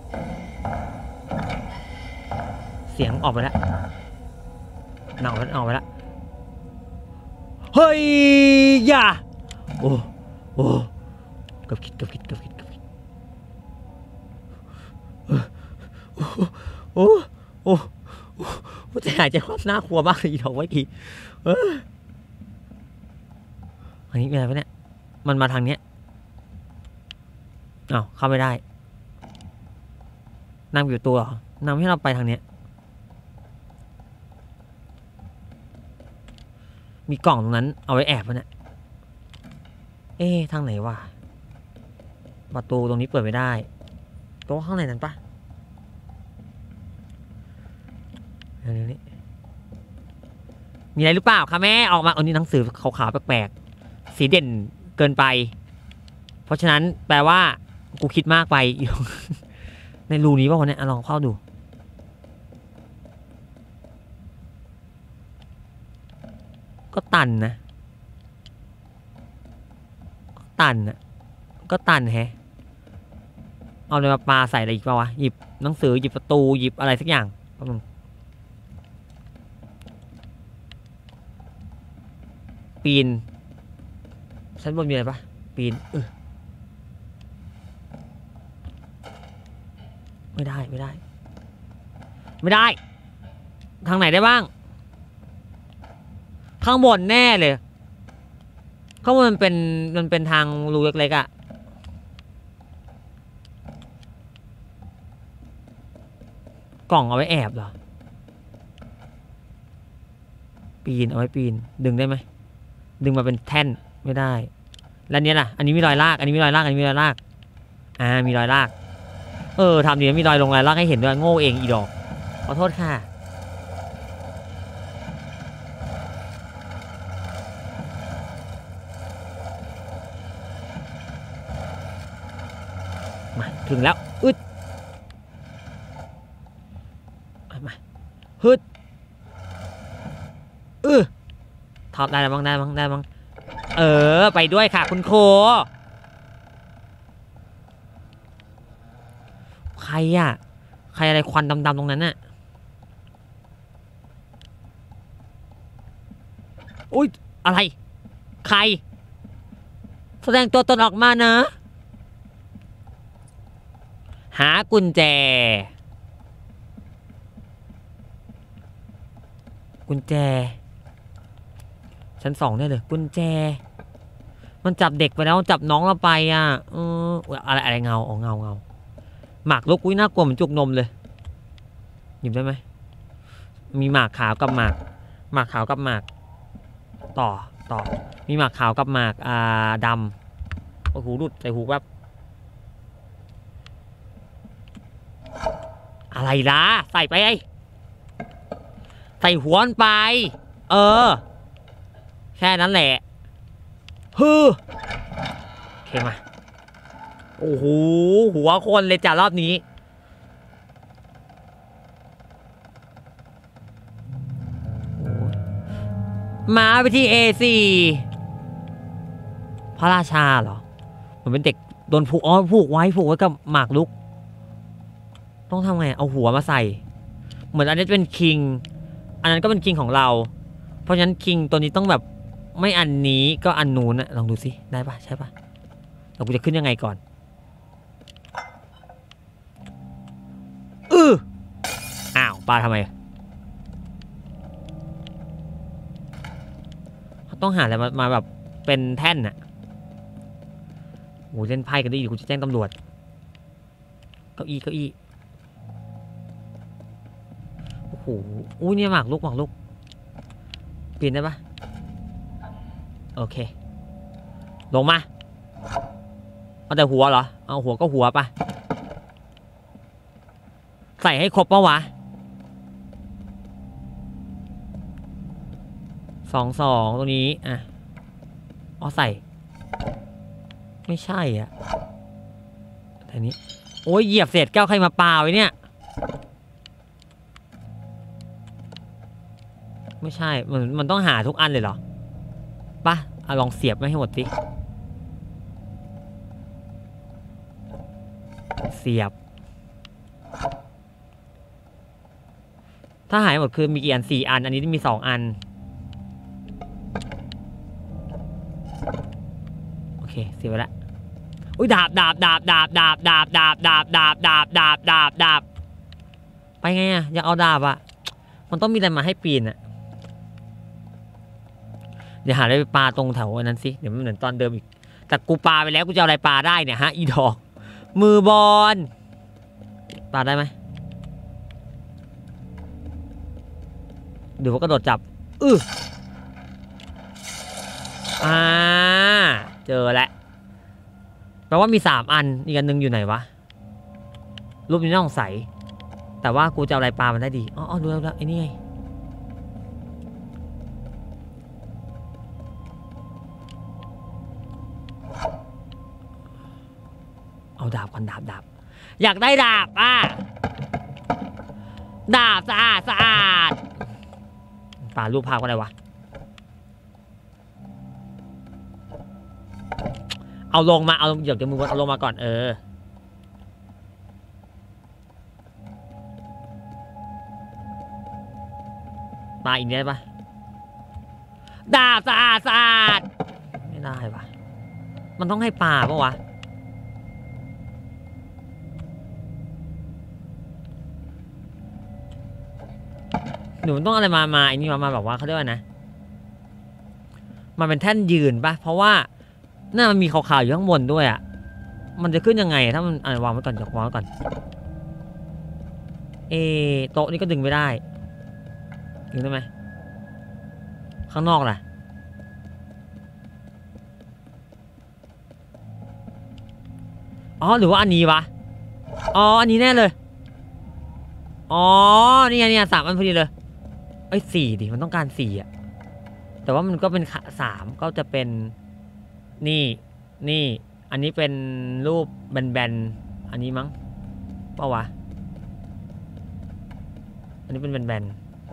เสียงออกไปแล้วออกไปแล้วเฮ้ยอย่าโอ้กับคิดจะหายใจความน่ากลัวมากเลยอีดอกไว้ทีอันนี้เป็นอะไรวะเนี่ยมันมาทางเนี้ยเข้าไม่ได้นำอยู่ตัวนำให้เราไปทางเนี้ยมีกล่องตรงนั้นเอาไว้แอบวะเนี่ยทางไหนวะประตูตรงนี้เปิดไม่ได้ตรงข้างในนั้นปะนี่มีอะไรหรือเปล่าคะแม่ออกมานี่หนังสือขาวๆแปลกๆสีเด่นเกินไปเพราะฉะนั้นแปลว่ากูคิดมากไป ในรูนี้ป่ะวันนี้ลองเข้าดูก็ตันนะก็ตันแฮะเอาเลยมาปาใส่อะไรอีกป่าวะหยิบหนังสือหยิบประตูหยิบอะไรสักอย่างปีนชั้นบนมีอะไรปะปีนไม่ได้ทางไหนได้บ้างข้างบนแน่เลยข้างบนมันเป็นทางรูเล็กๆอะกล่องเอาไว้แอบเหรอปีนเอาไว้ปีนดึงได้ไหมดึงมาเป็นแท่นไม่ได้แล้วเนี้ยล่ะอันนี้มีรอยลากมีรอยลากมีรอยลากทำดีนะมีรอยลงรอยลากให้เห็นด้วยโง่เองอีดอกขอโทษค่ะมาถึงแล้วมาฮึดทำได้แล้วบ้างไปด้วยค่ะคุณโครอ่ะใครอะไรควันดำๆตรงนั้นน่ะอุ้ยอะไรใครแสดงตัวตนออกมานะหากุญแจชั้น2ได้เลยกุญแจมันจับเด็กไปแล้วจับน้องเราไปอ่ะอะไรเงาเงาหมากลุกอุ้ยน่ากลัวเหมือนจุกนมเลยหยิบได้ไหมมีหมากขาวกับหมากต่อมีหมากขาวกับหมากดำโอ้โหดุดใส่หูแบบอะไรล่ะใส่ไปใส่หัวมันไปแค่นั้นแหละฮือโอเคมาโอ้โหหัวคนเลยจ้ะรอบนี้มาไปที่ A4 พระราชาเหรอเหมือนเป็นเด็กโดนผูกผูกไว้กับหมากรุกต้องทำไงเอาหัวมาใส่เหมือนอันนี้เป็นคิงอันนั้นก็เป็นคิงของเราเพราะฉะนั้นคิงตัวนี้ต้องแบบไม่อันนี้ก็อันนู้นนะลองดูสิได้ปะใช่ปะเรากูจะขึ้นยังไงก่อนอ้าวปลาทำไมต้องหาอะไรมาแบบเป็นแท่นน่ะโหเล่นไพ่กันได้อยู่กูจะแจ้งตำรวจเก้าอี้โอ้โหอู้เนี่ยหมากลุกปีนได้ปะโอเคลงมาเอาแต่หัวเหรอเอาหัวก็หัวปะใส่ให้ครบปะวะ2ตรงนี้อ่ะใส่ไม่ใช่อ่ะแต่นี้โอ้ยเหยียบเศษแก้วใครมาปาไว้เนี่ยไม่ใช่มันต้องหาทุกอันเลยเหรอปะลองเสียบไม่ให้หมดสิเสียบถ้าหายหมดคือมีกี่อัน4 อันอันนี้มี2 อันโอเคเสียไปละอุ้ยดาบไปไงอะอยากเอาดาบอะมันต้องมีอะไรมาให้ปีนอะเดี๋ยวหาอะไรไปปาตรงแถวนั้นสิเดี๋ยวมันเหมือนตอนเดิมอีกแต่กูปาไปแล้วกูจะเอาอะไรปาได้เนี่ยฮะอีดอกมือบอลปาได้ไหมเดี๋ยวกระโดดจับเจอแล้วแปลว่ามี3 อันอีกอันนึงอยู่ไหนวะรูปนี้น่าสงสัยแต่ว่ากูจะเอาอะไรปามันได้ดีดูแล้วไอ้นี่ไงเอาดาบก่อนดาบอยากได้ดาบดาบสะอาดปารูปภาพก็ได้วะเอาลงมาเอาเหยียบจมูกเอาลงมาก่อนปาอีกได้ปะดาบสะอาดไม่ได้ปะมันต้องให้ปาปะวะหนูมันต้องอะไรมาไอ้นี่มาแบบว่าเขาเรียกว่านะมันเป็นแท่นยืนปะเพราะว่าน่ามันมีขาวๆอยู่ข้างบนด้วยอ่ะมันจะขึ้นยังไงถ้ามันวางไว้ก่อนวางไว้ก่อนโต๊ะนี่ก็ดึงไม่ได้ดึงได้ไหมข้างนอกล่ะหรือว่าอันนี้วะอันนี้แน่เลยนี่ไง3 อันพอดีเลย4ดิมันต้องการ4อ่ะแต่ว่ามันก็เป็น3ก็จะเป็นนี่อันนี้เป็นรูปแบนๆอันนี้มั้งเปล่าวะอันนี้เป็นแบน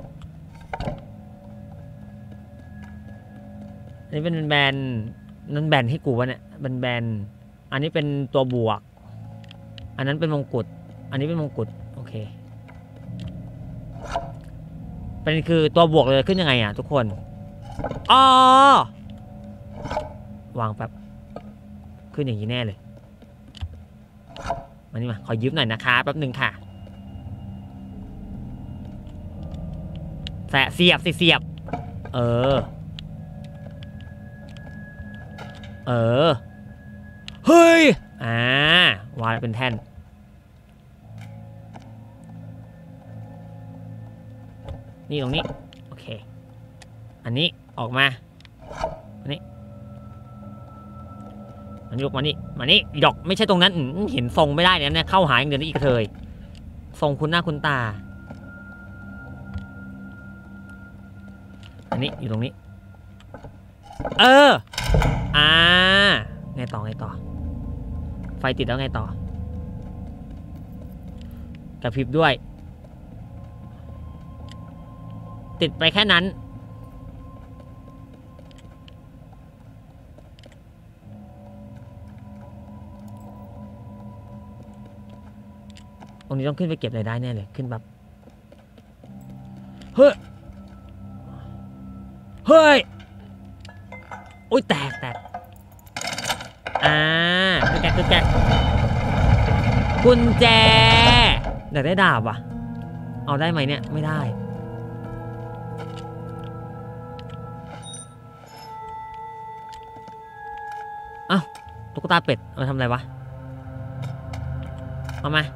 อันนี้เป็นแบนนั่นแบนให้กูวะเนี่ยแบนอันนี้เป็นตัวบวกอันนั้นเป็นมงกุฎอันนี้เป็นมงกุฎโอเคเป็นคือตัวบวกเลยขึ้นยังไงอ่ะทุกคนอ๋อวางแบบขึ้นอย่างนี้แน่เลยมานี่มาขอยืมหน่อยนะคะแป๊บหนึ่งค่ะเสียบสิเสียบเออเฮ้ยวางเป็นแท่นนี่ตรงนี้โอเคอันนี้ออกมาอันนี้มันยกมานี่ดอกไม่ใช่ตรงนั้นเห็นทรงไม่ได้เนี่ยเข้าหาอย่างเดียวนี่อีกเลยทรงคุณหน้าคุณตาอันนี้อยู่ตรงนี้ไงต่อไฟติดแล้วไงต่อกระพริบด้วยติดไปแค่นั้นตรงนี้ต้องขึ้นไปเก็บอะไรได้แน่เลยขึ้นแบบเฮ้ยโอ้ยแตกคือแกกุญแจอยากได้ดาบว่ะเอาได้ไหมเนี่ยไม่ได้อ้าวตุ๊กตาเป็ดเอามาทำอะไรวะเอามา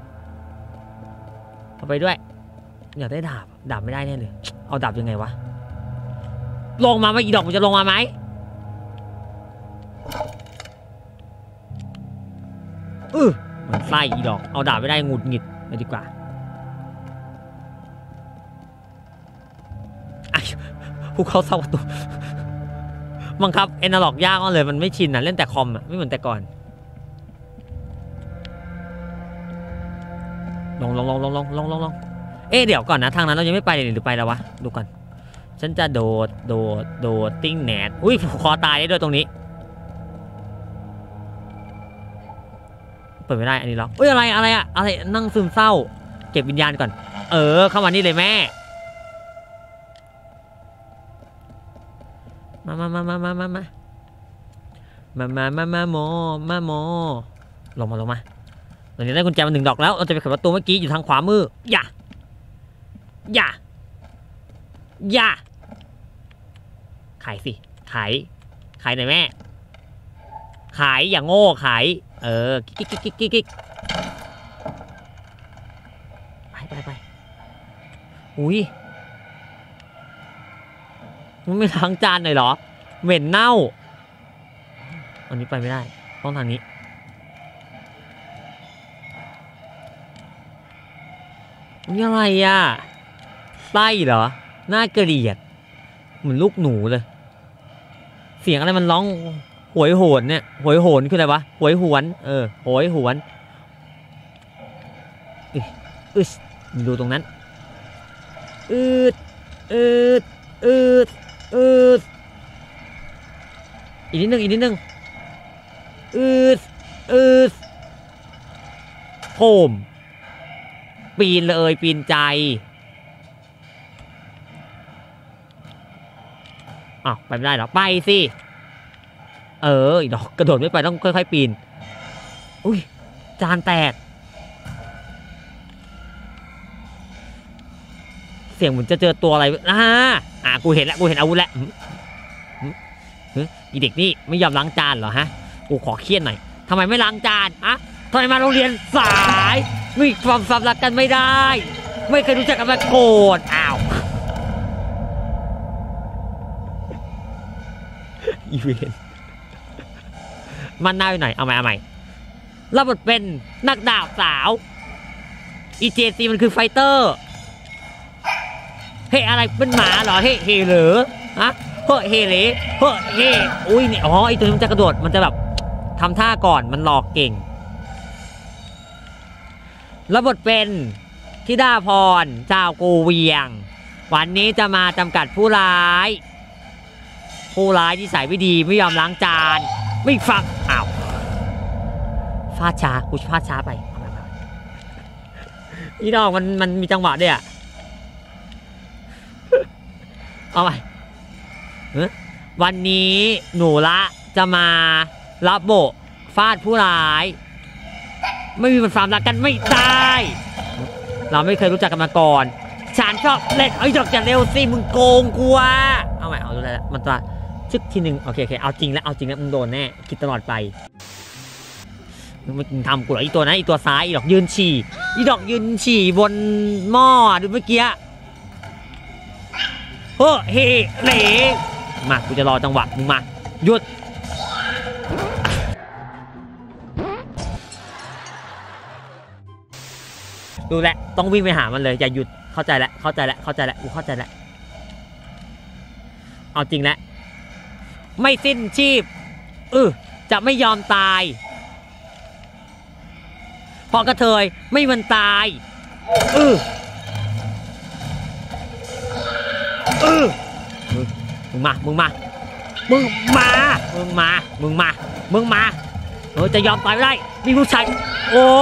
เอาไปด้วยอยากได้ดาบไม่ได้แน่เลยเอาดาบยังไงวะลงมาไหมอีดอกมันจะลงมาไหมเหมือนไส้อีดอกเอาดาบไม่ได้งุดหงิดไปดีกว่าผู้เข้าเศร้าประตูบังคับแอนาล็อกยากมากเลยมันไม่ชินนะเล่นแต่คอมอ่ะไม่เหมือนแต่ก่อนลงเดี๋ยวก่อนนะทางนั้นเรายังไม่ไปหรือไปแล้ววะดูก่อนฉันจะโดดติ้งแหนดอุ้ยคอตายได้ด้วยตรงนี้เปิดไม่ได้อันนี้หรออะไรอะอะไรนั่งซึมเศร้าเก็บวิญญาณก่อนเข้ามานี่เลยแม่มาโมลงมาตอนนี้ได้กุญแจมา1 ดอกแล้วเราจะไปเปิดประตูเมื่อกี้อยู่ทางขวามืออย่าขายสิขายหน่อยแม่ขายอย่างโง่ขายกิ๊กไปอุ้ยมันไม่ล้างจานหน่อยเหรอเหม็นเน่าอันนี้ไปไม่ได้ต้องทางนี้นี่อะไรอ่ะไส้เหรอน่าเกลียดเหมือนลูกหนูเลยเสียงอะไรมันร้องหวยโหนเนี่ยหวยโหนคืออะไรวะหวยหวนหวยหวนดูตรงนั้นอีกนิดนึงโคมปีนเลยปีนใจไปไม่ได้หรอไปสิอีดอกกระโดดไม่ไปต้องค่อยๆปีนอุ้ยจานแตกเสียงเหมือนจะเจอตัวอะไรกูเห็นแล้วกูเห็นอาวุธแล้วอีเด็กนี่ไม่ยอมล้างจานเหรอฮะกูขอเครียดหน่อยทำไมไม่ล้างจานทำไมมาโรงเรียนสายมีความรักกันไม่ได้ไม่เคยรู้จักกันมาโกรธอีเวนมันน่าไปหน่อยเอาใหม่รับบทเป็นนักดาบสาวEJCมันคือไฟเตอร์อะไรเป็นหมาเหรอเหรอเฮเลยอุ้ยเนี่ยไอตัวนี้มันจะกระโดดมันจะแบบทำท่าก่อนมันหลอกเก่งรับบทเป็นธิดาพรเจ้ากูเวียงวันนี้จะมาจำกัดผู้ร้ายที่ใส่ไม่ดีไม่ยอมล้างจานไม่ฟังฟาดช้ากูฟาดช้าไปอีดอกมันมีจังหวะด้วยอ่ะเอาไปวันนี้หนูละจะมารับโบฟาดผู้ร้ายไม่มีความรักกันไม่ได้เราไม่เคยรู้จักกันมาก่อนฉันชอบเล่นไอ้ดอกจะเร็วสิมึงโกงกูวะเอาใหม่เอาดูแล้วมันตัวชึกทีหนึ่งโอเคเอาจริงแล้วมึงโดนแน่คิดตลอดไปมึงทำกูเหรออีตัวนั้นอีตัวซ้ายอีดอกยืนฉี่บนหม้อดูเมื่อกี้เฮ้เฮเหลมากูจะรอจังหวะมึงมาหยุดดูแลต้องวิ่งไปหามันเลยอย่าหยุดเข้าใจแล้วกูเข้าใจแล้วเอาจริงแล้วไม่สิ้นชีพจะไม่ยอมตายเพราะกระเทยไม่มันตายมึงมาจะยอมตายไม่ได้มีผู้ชายโอ้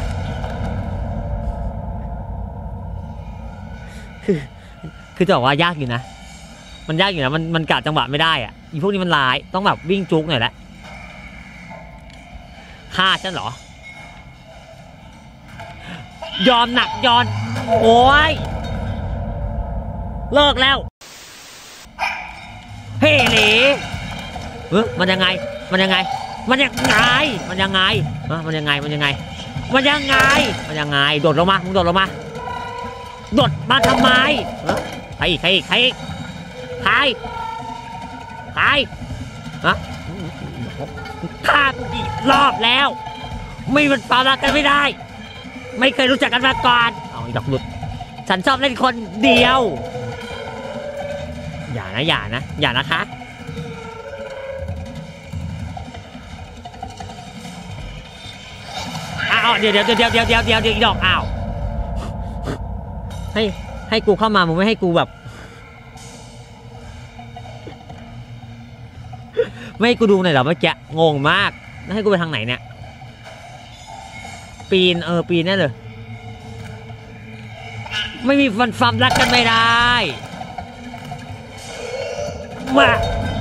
คือจะบอกว่ายากอยู่นะมันยากอยู่นะมันกะจังหวะไม่ได้อ่ะอีพวกนี้มันร้ายต้องแบบวิ่งจุกหน่อยแหละฆ่าฉันเหรอยอมหนักยอนโอ้ยเลิกแล้วเฮ้เหลมันยังไงโดดลงมาโดดทำไมใครฮะฆ่ากูกี่รอบแล้วไม่มันปารักกันไม่ได้ไม่เคยรู้จักกันมาก่อนเอาอีดอกหลุดฉันชอบเล่นคนเดียวอย่านะคะเดี๋ยวอีดอกอ้าวให้กูเข้ามามึงไม่ให้กูแบบไม่ให้กูดูหน่อยเหรอเมื่อกี้งงมากแล้วให้กูไปทางไหนเนี่ยปีนแน่เลยไม่มีฟันรักกันไม่ได้มา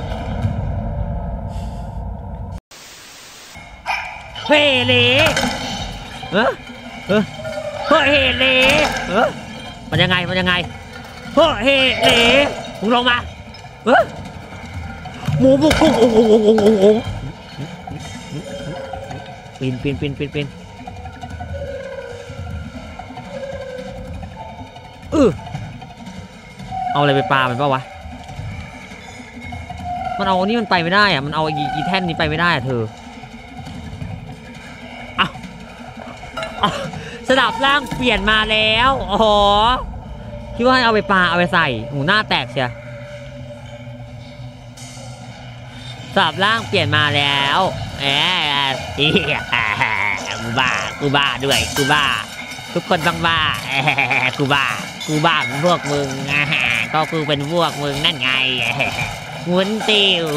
เฮเลเฮเลมันยังไงเฮเลมึงลงมาหมูบุกโอ้ปีนเอาอะไรไปปามันป่าวะมันเอานี่มันไปไม่ได้อะมันเอาอีแท่นนี้ไปไม่ได้อะเธอสลับร่างเปลี่ยนมาแล้วอ๋อคิดว่าให้เอาไปปาเอาไปใส่หูหน้าแตกเชียสลับร่างเปลี่ยนมาแล้วกูบ้าด้วยกูบ้าทุกคนต้องบ้ากูบ้าพวกมึงก็คือเป็นพวกมึงนั่นไงหมุนเตียว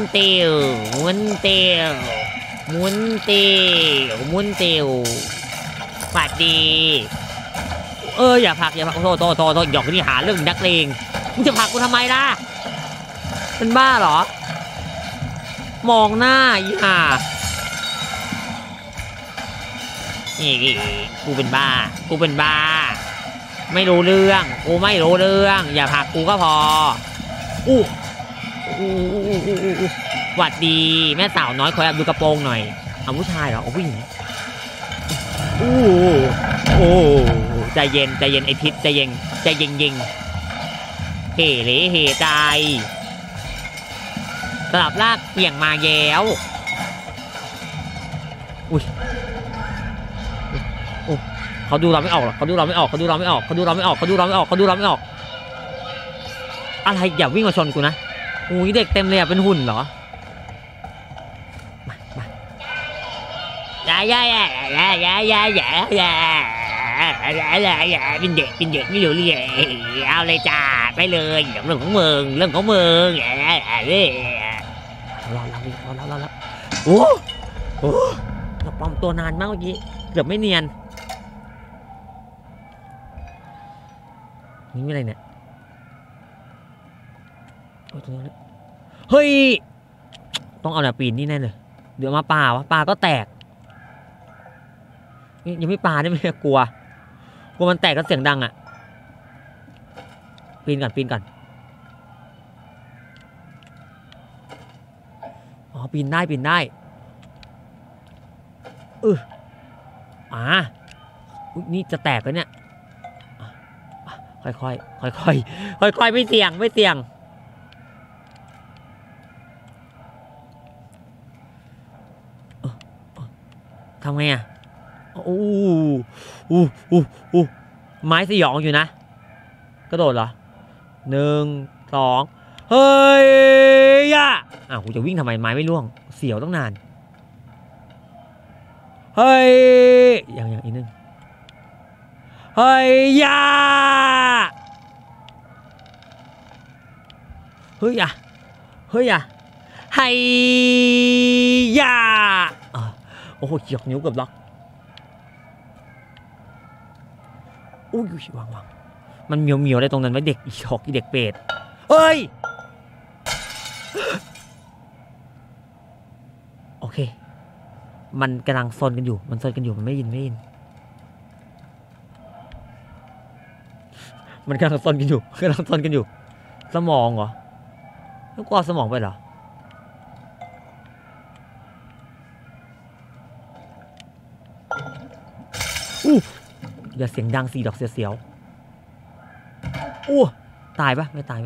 ปาดดีอย่าผลักโทษหยอกนี่หาเรื่องนักเลงมึงจะผลักกูทำไมล่ะเป็นบ้าเหรอมองหน้าอีห่านี่กูเป็นบ้าไม่รู้เรื่องอย่าผลักกูก็พอหวัดดีแม่สาวน้อยคอยดูกระโปรงหน่อยเอาผู้ชายเหรอเอาผู้หญิงใจเย็นไอทิศใจเย็นเฮ่เหลเฮ่ใจสลับลากเปลี่ยงมาแย้วเขาดูเราไม่ออกอะไรอย่าวิ่งมาชนกูนะเด็กเต็มเลยเป็นหุ่นเหรอมาอย่าเป็นเด็กไม่รู้เรื่องเอาเลยจ้าไปเลยเรื่องของมึงรอโอ้เราปลอมตัวนานมากเมื่อกี้เกือบไม่เนียนนี่ไม่อะไรเนี่ยเฮ้ยต้องเอาเนี่ยปีนนี่แน่เลยเดี๋ยวมาป่าวะป่าก็แตกยังไม่ป่าได้ไหมกลัวมันแตกก็เสียงดังอ่ะปีนก่อนอ๋อปีนได้นี่จะแตกแล้วเนี่ยค่อยไม่เสี่ยงทำไงอ่ะไม้สยองอยู่นะกระโดดเหรอ1 2เฮ้ยย่ากูจะวิ่งทำไมไม้ไม่ล่วงเสียวต้องนานเฮ้ยอย่างอีกนึงเฮ้ยย่าเฮ้ยย่าโอ้โหเหยียบนิ้วกับล็อกวางมันเหมียวได้ตรงนั้นไว้เด็กอีหอกอีเด็กเปรตเฮ้ยโอเคมันกำลังซนกันอยู่มันไม่ยินมันกำลังซนกันอยู่สมองเหรอแล้วกวาดสมองไปเหรออย่าเสียงดังสิดอกเสียวตายปะไม่ตาย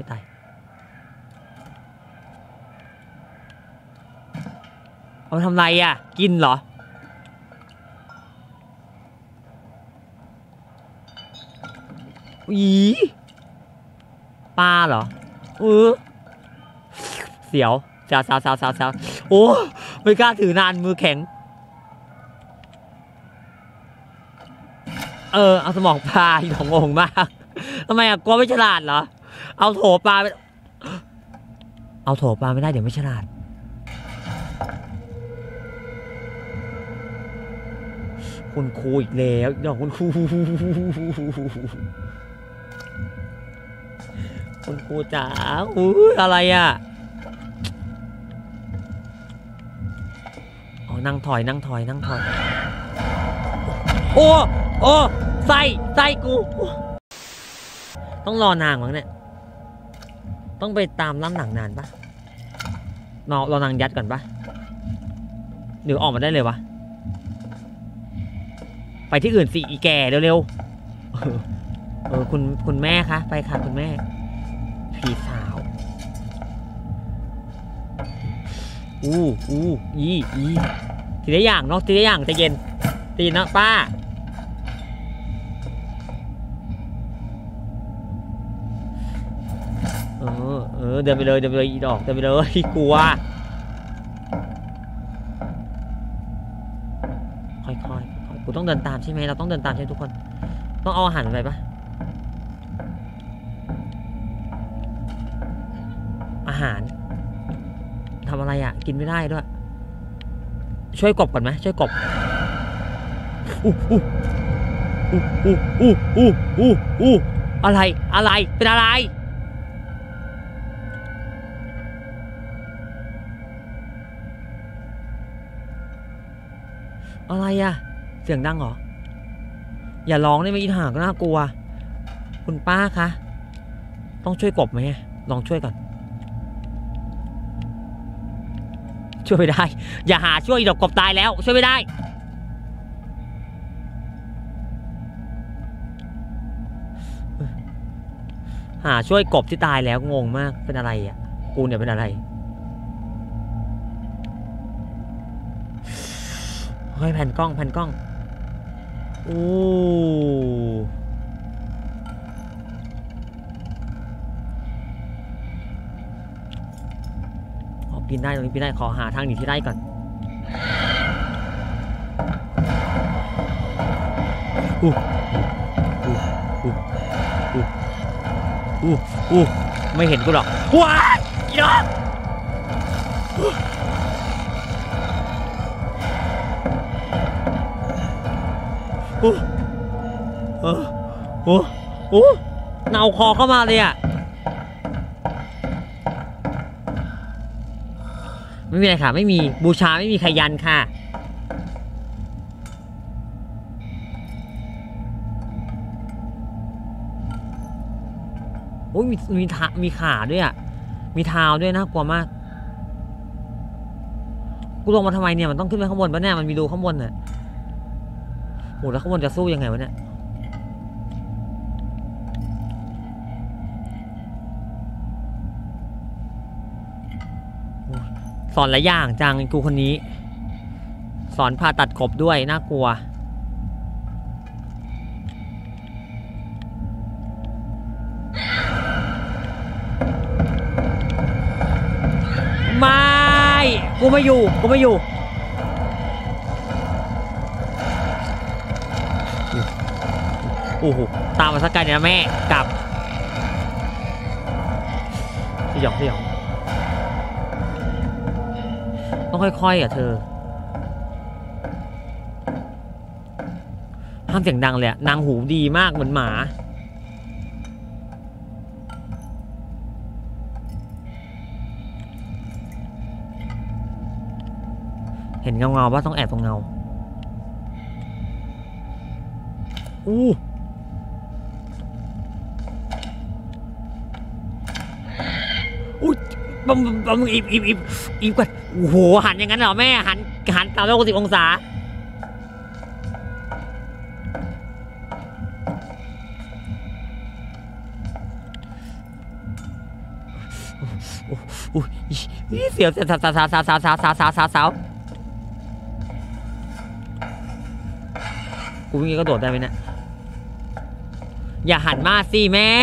เอาทำไรอ่ะกินเหรอปลาเหรอเสียวสาวโอ้ไม่กล้าถือนานมือแข็งเอาสมองปลาอีกของงงมากทำไมกลัวไม่ฉลาดเหรอเอาโถปลาไม่ได้เดี๋ยวไม่ฉลาดคุณครูอีกแล้วดอกคุณครูจ๋าอะไรอ่ะนั่งถอยโอ้ไส้กูต้องรอนางมั้งเนี่ยต้องไปตามล่ำหนังนานปะรอนางยัดก่อนปะหรือออกมาได้เลยวะไปที่อื่นสิอีแก่เร็วคุณแม่คะไปค่ะคุณแม่พี่สาวทีละอย่างเนาะทีละอย่างใจเย็นนะป้าเดินไปเลยอีดอกเดินไปเลยกลัวค่อยกูต้องเดินตามใช่ไหมเราต้องเดินตามใช่ทุกคนต้องเอาอาหารไปปะอาหารทำอะไรอ่ะกินไม่ได้ด้วยช่วยกบก่อนไหมช่วยกบอะไรเป็นอะไรอ่ะเสียงดังเหรออย่าร้องได้ไหมอีห่าก็น่ากลัวคุณป้าคะต้องช่วยกบไหมลองช่วยก่อนช่วยไม่ได้อย่าหาช่วยดอกกบตายแล้วช่วยไม่ได้หาช่วยกบที่ตายแล้วงงมากเป็นอะไรอ่ะกูเนี่ยเป็นอะไรเฮ้ยแผ่นกล้องปีนได้ตรงนี้ปีนได้ขอหาทางหนีที่ได้ก่อนไม่เห็นกูหรอกว้ายอีน้องเงาคอเข้ามาเลยอ่ะไม่มีอะไรค่ะไม่มีบูชาไม่มีใครยันค่ะโอ้ยมีขาด้วยอ่ะมีเท้าด้วยน่ากลัวมากกูลงมาทำไมเนี่ยมันต้องขึ้นไปข้างบนปะเนี่ยมันมีรูข้างบนน่ะโหแล้วข้างบนจะสู้ยังไงวะเนี่ยสอนหลายอย่างจังกูคนนี้สอนผ่าตัดกบด้วยน่ากลัวไม่กูไม่อยู่โอ้โหตามมาสักไกลเนี่ยนะแม่กลับสยองต้องค่อยๆอ่ะเธอห้ามเสียงดังเลยนางหูดีมากเหมือนหมาเห็นเงาว่าต้องแอบตรงเงาอู้อู้มึงอีบก่อนโอ้โหหันอย่างนั้นเหรอแม่หัน360 องศาเสียวสาวกูวิ่งก็โดดได้ไหมเนี่ยอย่าหันมาสิแม่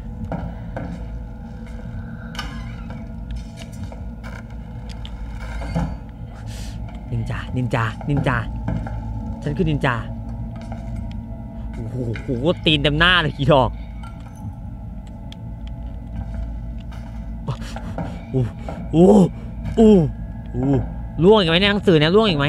นินจาฉันคือนินจาโอ้โหตีนเต็มหน้าเลยกี่ดอกล่วงอีกไหมเนี่ยหนังสือเนี่ยล่วงอีกไหม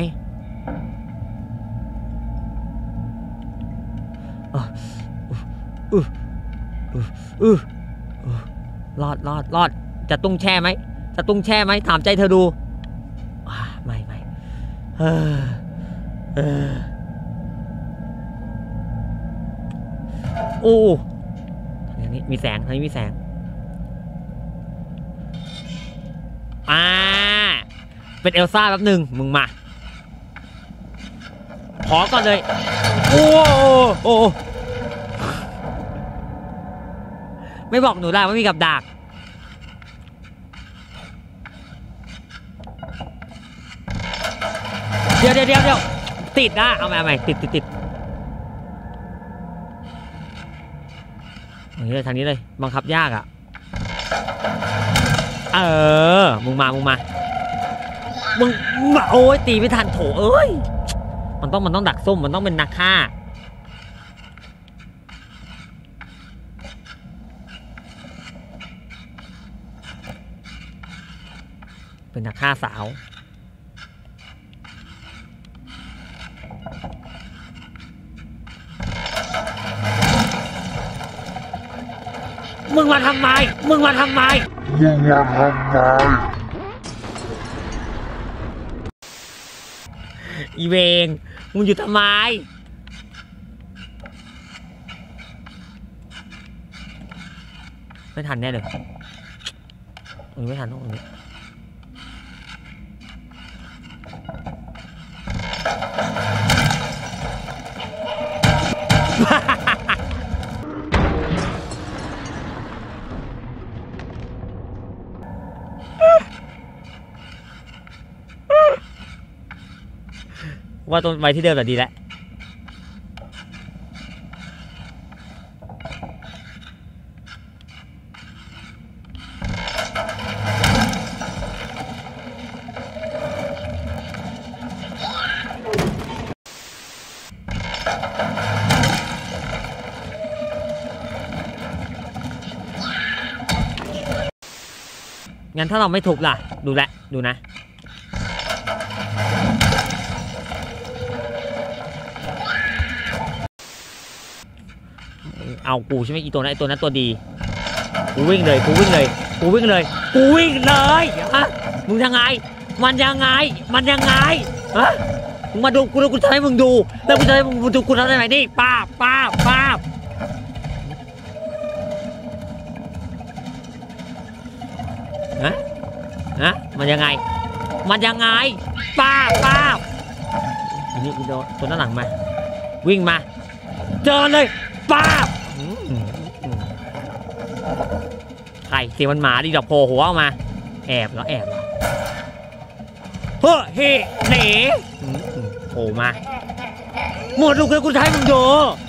รอดจะตุ้งแช่ไหมถามใจเธอดูไม่โอ้ทางนี้มีแสงเป็นเอลซ่าแป๊บหนึ่งมึงมาขอก่อนเลยโอ้ไม่บอกหนูได้ว่ามีกับดักเดี๋ยวติดนะเอาใหม่ติดทางนี้เลยบังคับยากอ่ะมึงมาโอ้ยตีไม่ทันโถเอ้ยมันต้องดักส้มมันต้องเป็นนักฆ่าเป็นนักฆ่าสาวมึงมาทำไมอีเวงมึงอยู่ทำไมไม่ทันแน่เลยไม่ทันตรงนี้ว่าตรงไว้ที่เดิมแบบดีแล้วงั้นถ้าเราไม่ทุบล่ะดูนะเอากูใช่ไหมอีตัวนั้นตัวดีกูวิ่งเลยกูวิ่งเลยกูวิ่งเลยกูวิ่งเลยฮะมึงยังไงมันยังไงฮะมึงมาดูกูจะให้มึงดูแล้วกูจะให้มึงดูกูทำได้ไหมนี่ป้าบฮะมันยังไงป้าบอันนี้ตัวด้านหลังมาวิ่งมาเจอเลยป้าบใครเสียงมันหมาดิดอกโผล่หัวออกมาแอบเหรอเฮ้ยเฮ้หนีโผล่มาหมดลูกแล้วกูจะให้มึงดู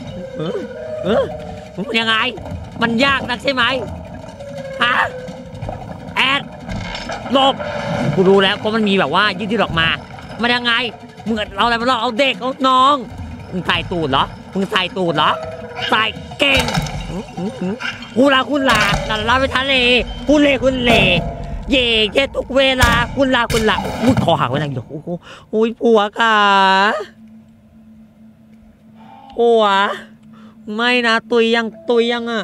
มันยังไงมันยากนักใช่ไหมฮะแอดหลบกูรู้แล้วเพราะมันมีแบบว่ายืดออกมามันยังไงมึงเอาอะไรมาล่อเอาเด็กเอาน้องมึงใส่ตูดเหรอใส่เก่งคุณลานั่นไปทะเลคุณเล่เย่แค่ทุกเวลาคุณลาอุ้ยคอหักไว้นะโอ้ยผัวค่ะผัวไม่นะตุยยังอ่ะ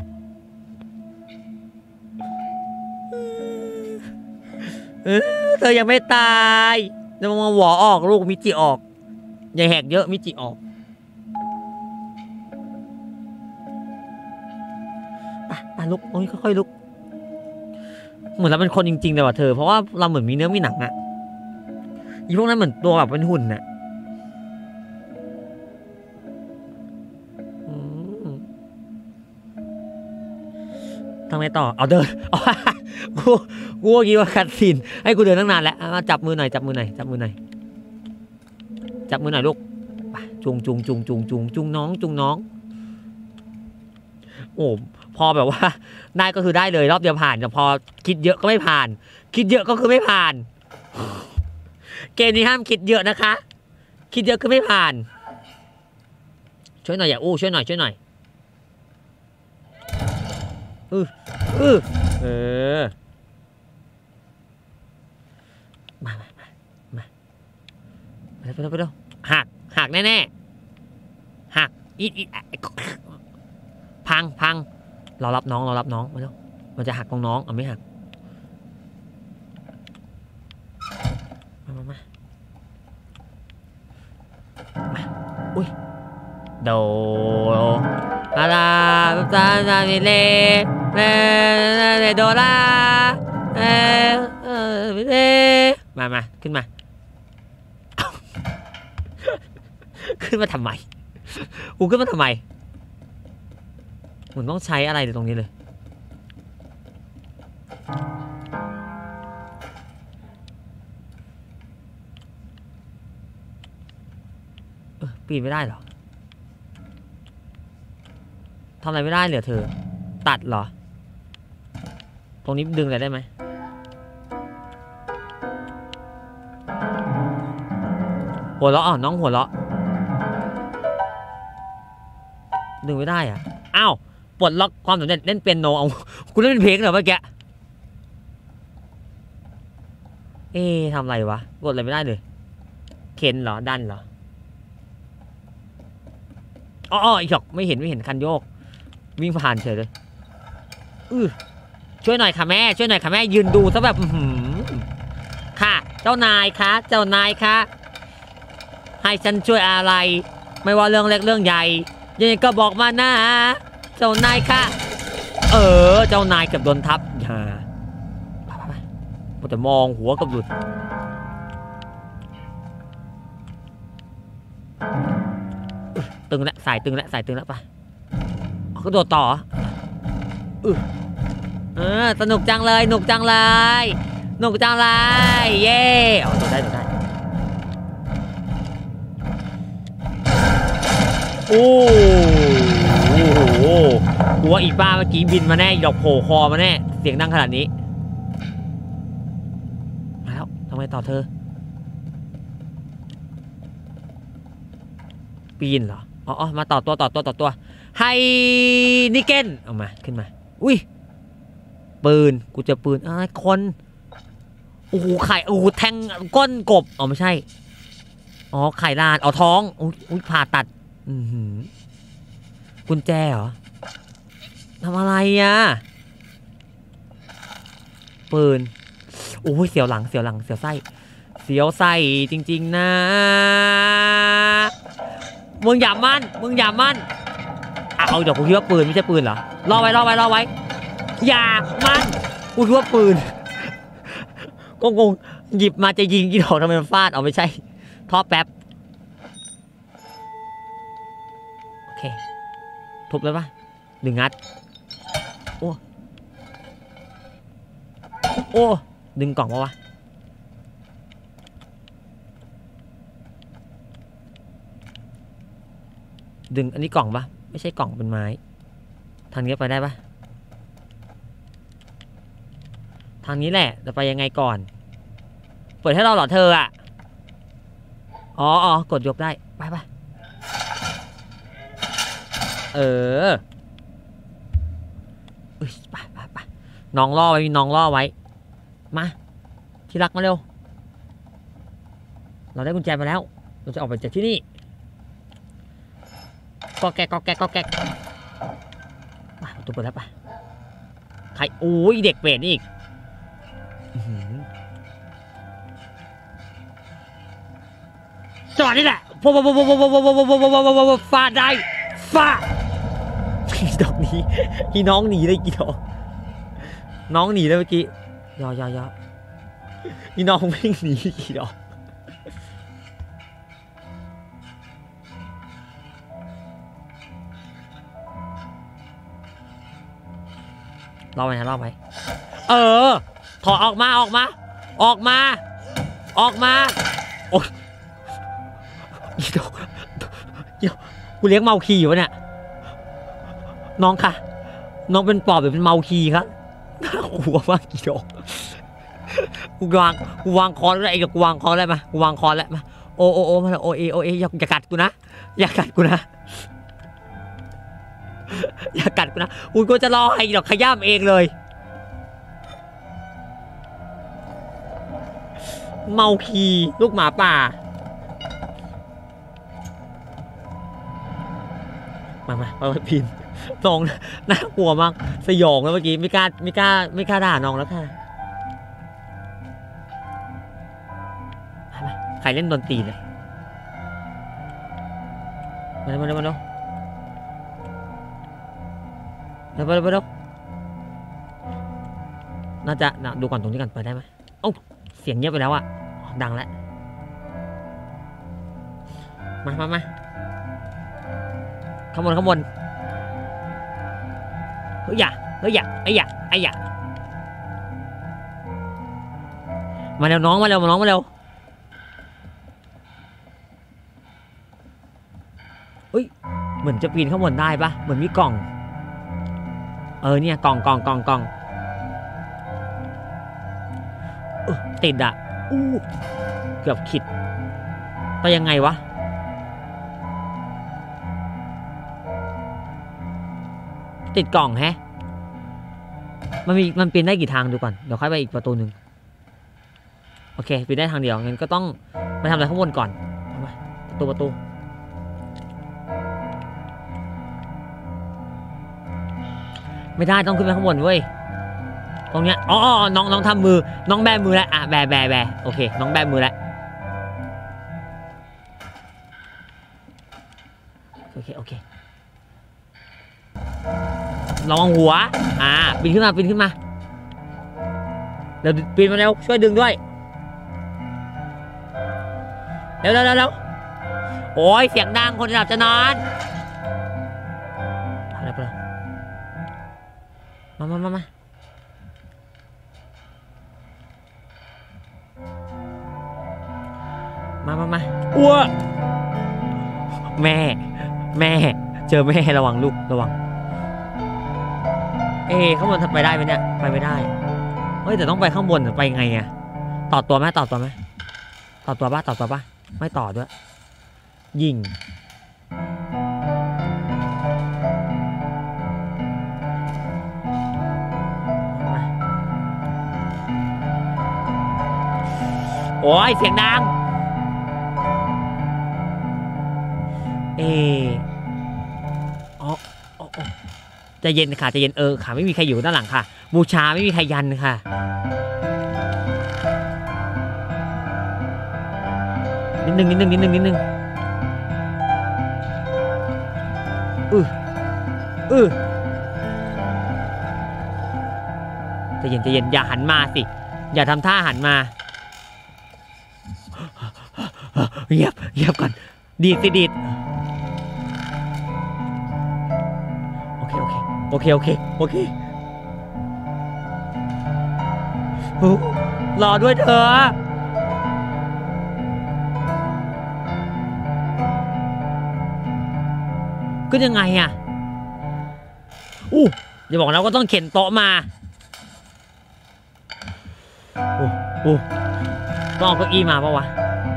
เธอยังไม่ตายเดี๋ยวมาหวอออกลูกมิจิออกอย่าแหกเยอะมิจิออกลุกโอ้ยค่อยๆลุกเหมือนเราเป็นคนจริงๆเลยว่ะเธอเพราะว่าเราเหมือนมีเนื้อมีหนังอะอีพวกนั้นเหมือนตัวแบบเป็นหุ่นน่ะทำไงต่อเอาเดินกูคิดว่าคัดซีนให้กูเดินตั้งนานแล้วจับมือหน่อยลูกจุงน้องโอ้พอแบบว่าได้ก็คือได้เลยรอบเดียวผ่านแต่พอคิดเยอะก็ไม่ผ่านคิดเยอะก็คือไม่ผ่านเกมนี้ห้ามคิดเยอะนะคะคิดเยอะคือไม่ผ่านช่วยหน่อยอย่าอู้ช่วยหน่อยมาไปเร็วหักแน่หักอีพังเรารับน้องมาแล้วมันจะหักของน้องไม่หักมาอุ้ยโดอาลาซามิเลโดลามิเลมาขึ้นมาทำไมกูขึ้นมาทำไมเหมือนต้องใช้อะไรตรงนี้เลยปีนไม่ได้เหรอทำอะไรไม่ได้เหรอเธอตัดเหรอตรงนี้ดึงอะไรได้ไหมหัวเราะน้องหัวเราะดึงไม่ได้อ่ะอ้าวปลดล็อกความสำเร็จเล่นเปียโนเอาคุณเล่นเป็นเพลงเหรอเมื่อกี้ทำอะไรวะกดอะไรไม่ได้เลยเข็นเหรอดันเหรออีกหรอกไม่เห็นคันโยกวิ่งผ่านเฉยเลยช่วยหน่อยค่ะแม่ยืนดูซะแบบค่ะเจ้านายคะให้ฉันช่วยอะไรไม่ว่าเรื่องเล็กเรื่องใหญ่ยังไงก็บอกมานะเจ้านายค่ะเจ้านายเกือบโดนทับไปแต่มองหัวกับหลุดตึงแล้วสายตึงแล้วไปก็โดดต่อสนุกจังเลยเย้โดดได้โอ้โหกูว่าอีป้าเมื่อกี้บินมาแน่ดอกโผล่คอมาแน่เสียงดังขนาดนี้มาแล้วทำไมต่อเธอปีนเหรอมาต่อตัวให้นิเก้นเอามาขึ้นมาอุ้ยปืนกูเจอปืนคนโอ้โหไข่แทงก้นกบไม่ใช่ไข่ลานท้องอุ้ยผ่าตัดกุญแจเหรอทำอะไรอ่ะปืนโอ้ยเสียวหลังเสียวหลังเสียวไส้เสียวไส้จริงๆนะมึงอย่ามั่นเอาเดี๋ยวกูคิดว่าปืนไม่ใช่ปืนเหรอรอไว้อย่ามั่นกูคิดว่าปืนก็งงหยิบมาจะยิงกี่ดอกทำไมมันฟาดเอาไม่ใช่ท่อแป๊บโอเคทุบเลยปะ1 นัดโอ้ดึงกล่องมาวะดึงอันนี้กล่องปะไม่ใช่กล่องเป็นไม้ทางนี้ไปได้ปะทางนี้แหละจะไปยังไงก่อนเปิดให้เราเหรอเธออ่ะอ๋อกดยกได้ไปไปน้องล่อไว้มีน้องล่อไว้มาที่รักมาเร็วเราได้กุญแจมาแล้วเราจะออกไปจากที่นี่ก็แกมาประตูเปิดแล้วปะใครโอ้ยเด็กเปรตนี่อีกจอดนี่แหละฟาดได้ฟาดดอกนี้ที่น้องหนีได้กี่ดอกน้องหนีได้เมื่อกี้ยอนี่น้องวิ่งหนีกี่ดอกรอไหมถอดออกมาโอ๊ยกี่ดอกกูเลี้ยงเมาคีอยู่วะเนี่ยน้องค่ะน้องเป็นปอบหรือเป็นเมาคีครับน่ากลัวมากกี่ดอกกูวางคอได้ไอ้กับกูวางคอได้มากูวางคอแล้วมาโอมาโอเออย่ากัดกูนะอย่ากัดกูนะกูก็จะรอให้ดอกขย้ำเองเลยเมาคีลูกหมาป่ามาพินน้องน่ากลัวมากสยองแล้วเมื่อกี้ไม่กล้าด่าน้องแล้วค่ะใครเล่นดนตรีเนี่ยมาเร็วน่าจะดูก่อนตรงนี้กันไปได้ไหมโอ้เสียงเงียบไปแล้วอะดังแล้วมาข้างบนเฮ้ยอย่ามาเร็วน้องมาเร็วเฮ้ยเหมือนจะปีนข้างบนได้ปะเหมือนมีกล่องเนี่ยกล่องติดอ่ะเกือบขิดไปยังไงวะติดกล่องแฮะมันปีนได้กี่ทางดูก่อนเดี๋ยวค่อยไปอีกประตูหนึ่งโอเคปีนได้ทางเดียวงั้นก็ต้องไปทำอะไรข้างบนก่อนเอามาประตูไม่ได้ต้องขึ้นไปข้างบนเว้ยตรงเนี้ยน้องทำมือน้องแบมือแล้วแบโอเคน้องแบมือแล้วโอเคระวังหัวปีนขึ้นมาเดี๋ยวปีนมาเร็วช่วยดึงด้วยเร็วโอ้ยเสียงดังคนหลับจะนอนไปมาอ้วแม่เจอแม่ระวังลูกระวังข้างบนทำไปได้ไหมเนี่ยไปไม่ได้เฮ้ยแต่ต้องไปข้างบนไปไงอะต่อตัวไหมต่อตัวป่ะไม่ต่อด้วยยิงโอ้ยเสียงดังใจจะเย็นค่ะจะเย็นค่ะไม่มีใครอยู่ด้านหลังค่ะบูชาไม่มีใครยันค่ะนิดนึงจะเย็นอย่าหันมาสิอย่าทำท่าหันมาเงียบก่อนดีดโอเครอด้วยเธอก็ยังไงอ่ะอย่าบอกนะว่าต้องเข็นโต๊ะมาต้องเอาเก้าอี้มาปะวะ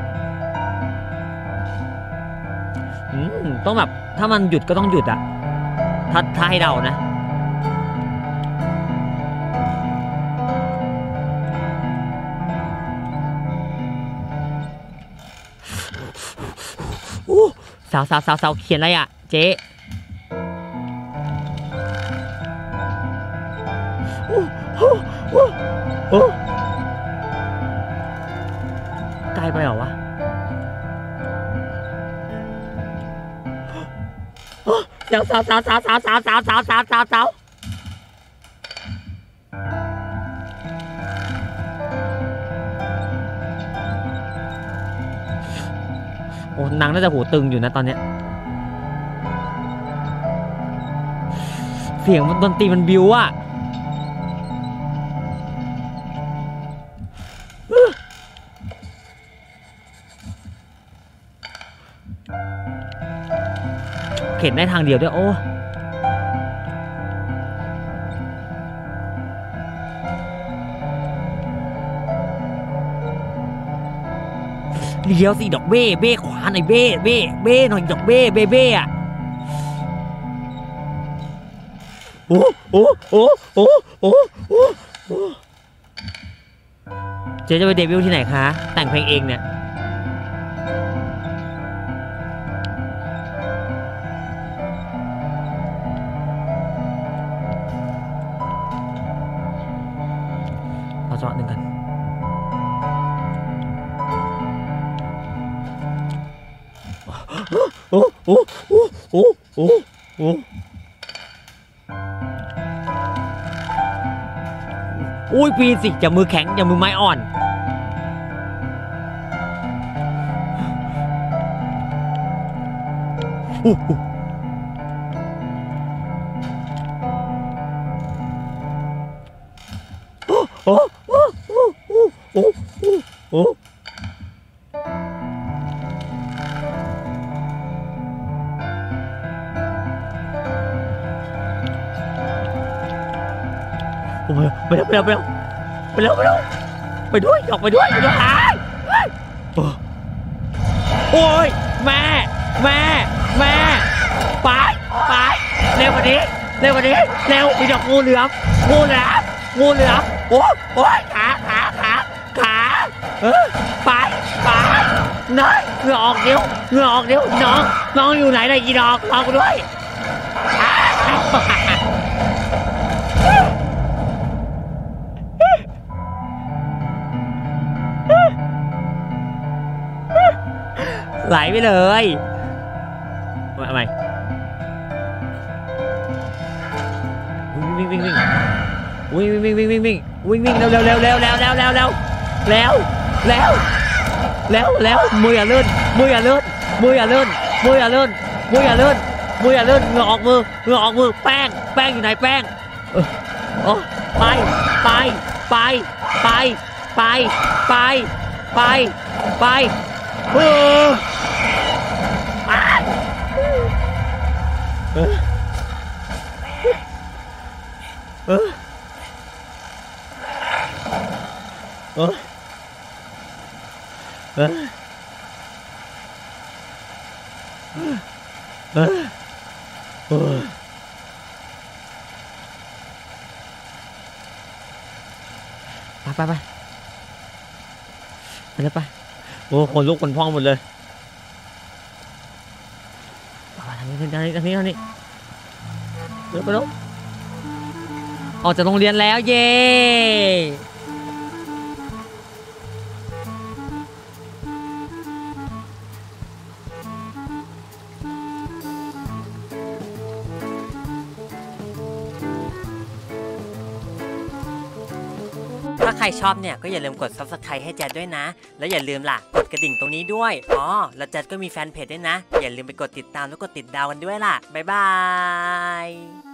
ต้องแบบถ้ามันหยุดก็ต้องหยุดอะถ้าให้เดานะสาวเขียนอะไรอะเจ๊ไกลไปเหรอวะสาวโอ้นางน่าจะหูตึงอยู่นะตอนเนี้ยเสียงดนตรีมันบิวอะเข็นได้ทางเดียวด้วยโอ้เลี้ยวสิดอกเบ้ขวาหน่อยเบ้หน่อยดอกเบ้อะโอ้เจ๊จะไปเดบิวต์ที่ไหนคะแต่งเพลงเองเนี่ยเอาจังหวะหนึ่งกันโอ้ยปีนสิอย่ามือแข็งอย่ามือไม้อ่อนไปด้วยออกไปด้วยโอ้ยแม่ไปเร็วกว่านี้เร็วมีดอกงูเหลือมโอ้ยขาไปน้อยเหงื่อออกเดี๋ยวน้องอยู่ไหนล่ะอีดอกรอกูด้วยไหลไปเลยทำไมวิ่งเร็วมืออย่าเลื่อนเหงื่อออกมือแป้งอยู่ไหนแป้งไปแล้วไปโอ้คนลุกคนพองหมดเลยทางนี้เร็วออกจากโรงเรียนแล้วเย้ถ้าใครชอบเนี่ยก็อย่าลืมกด Subscribe ให้แจ๊ดด้วยนะแล้วอย่าลืมล่ะกดกระดิ่งตรงนี้ด้วยอ๋อแล้วแจ๊ดก็มีแฟนเพจด้วยนะอย่าลืมไปกดติดตามแล้วกดติดดาวกันด้วยล่ะบ๊ายบาย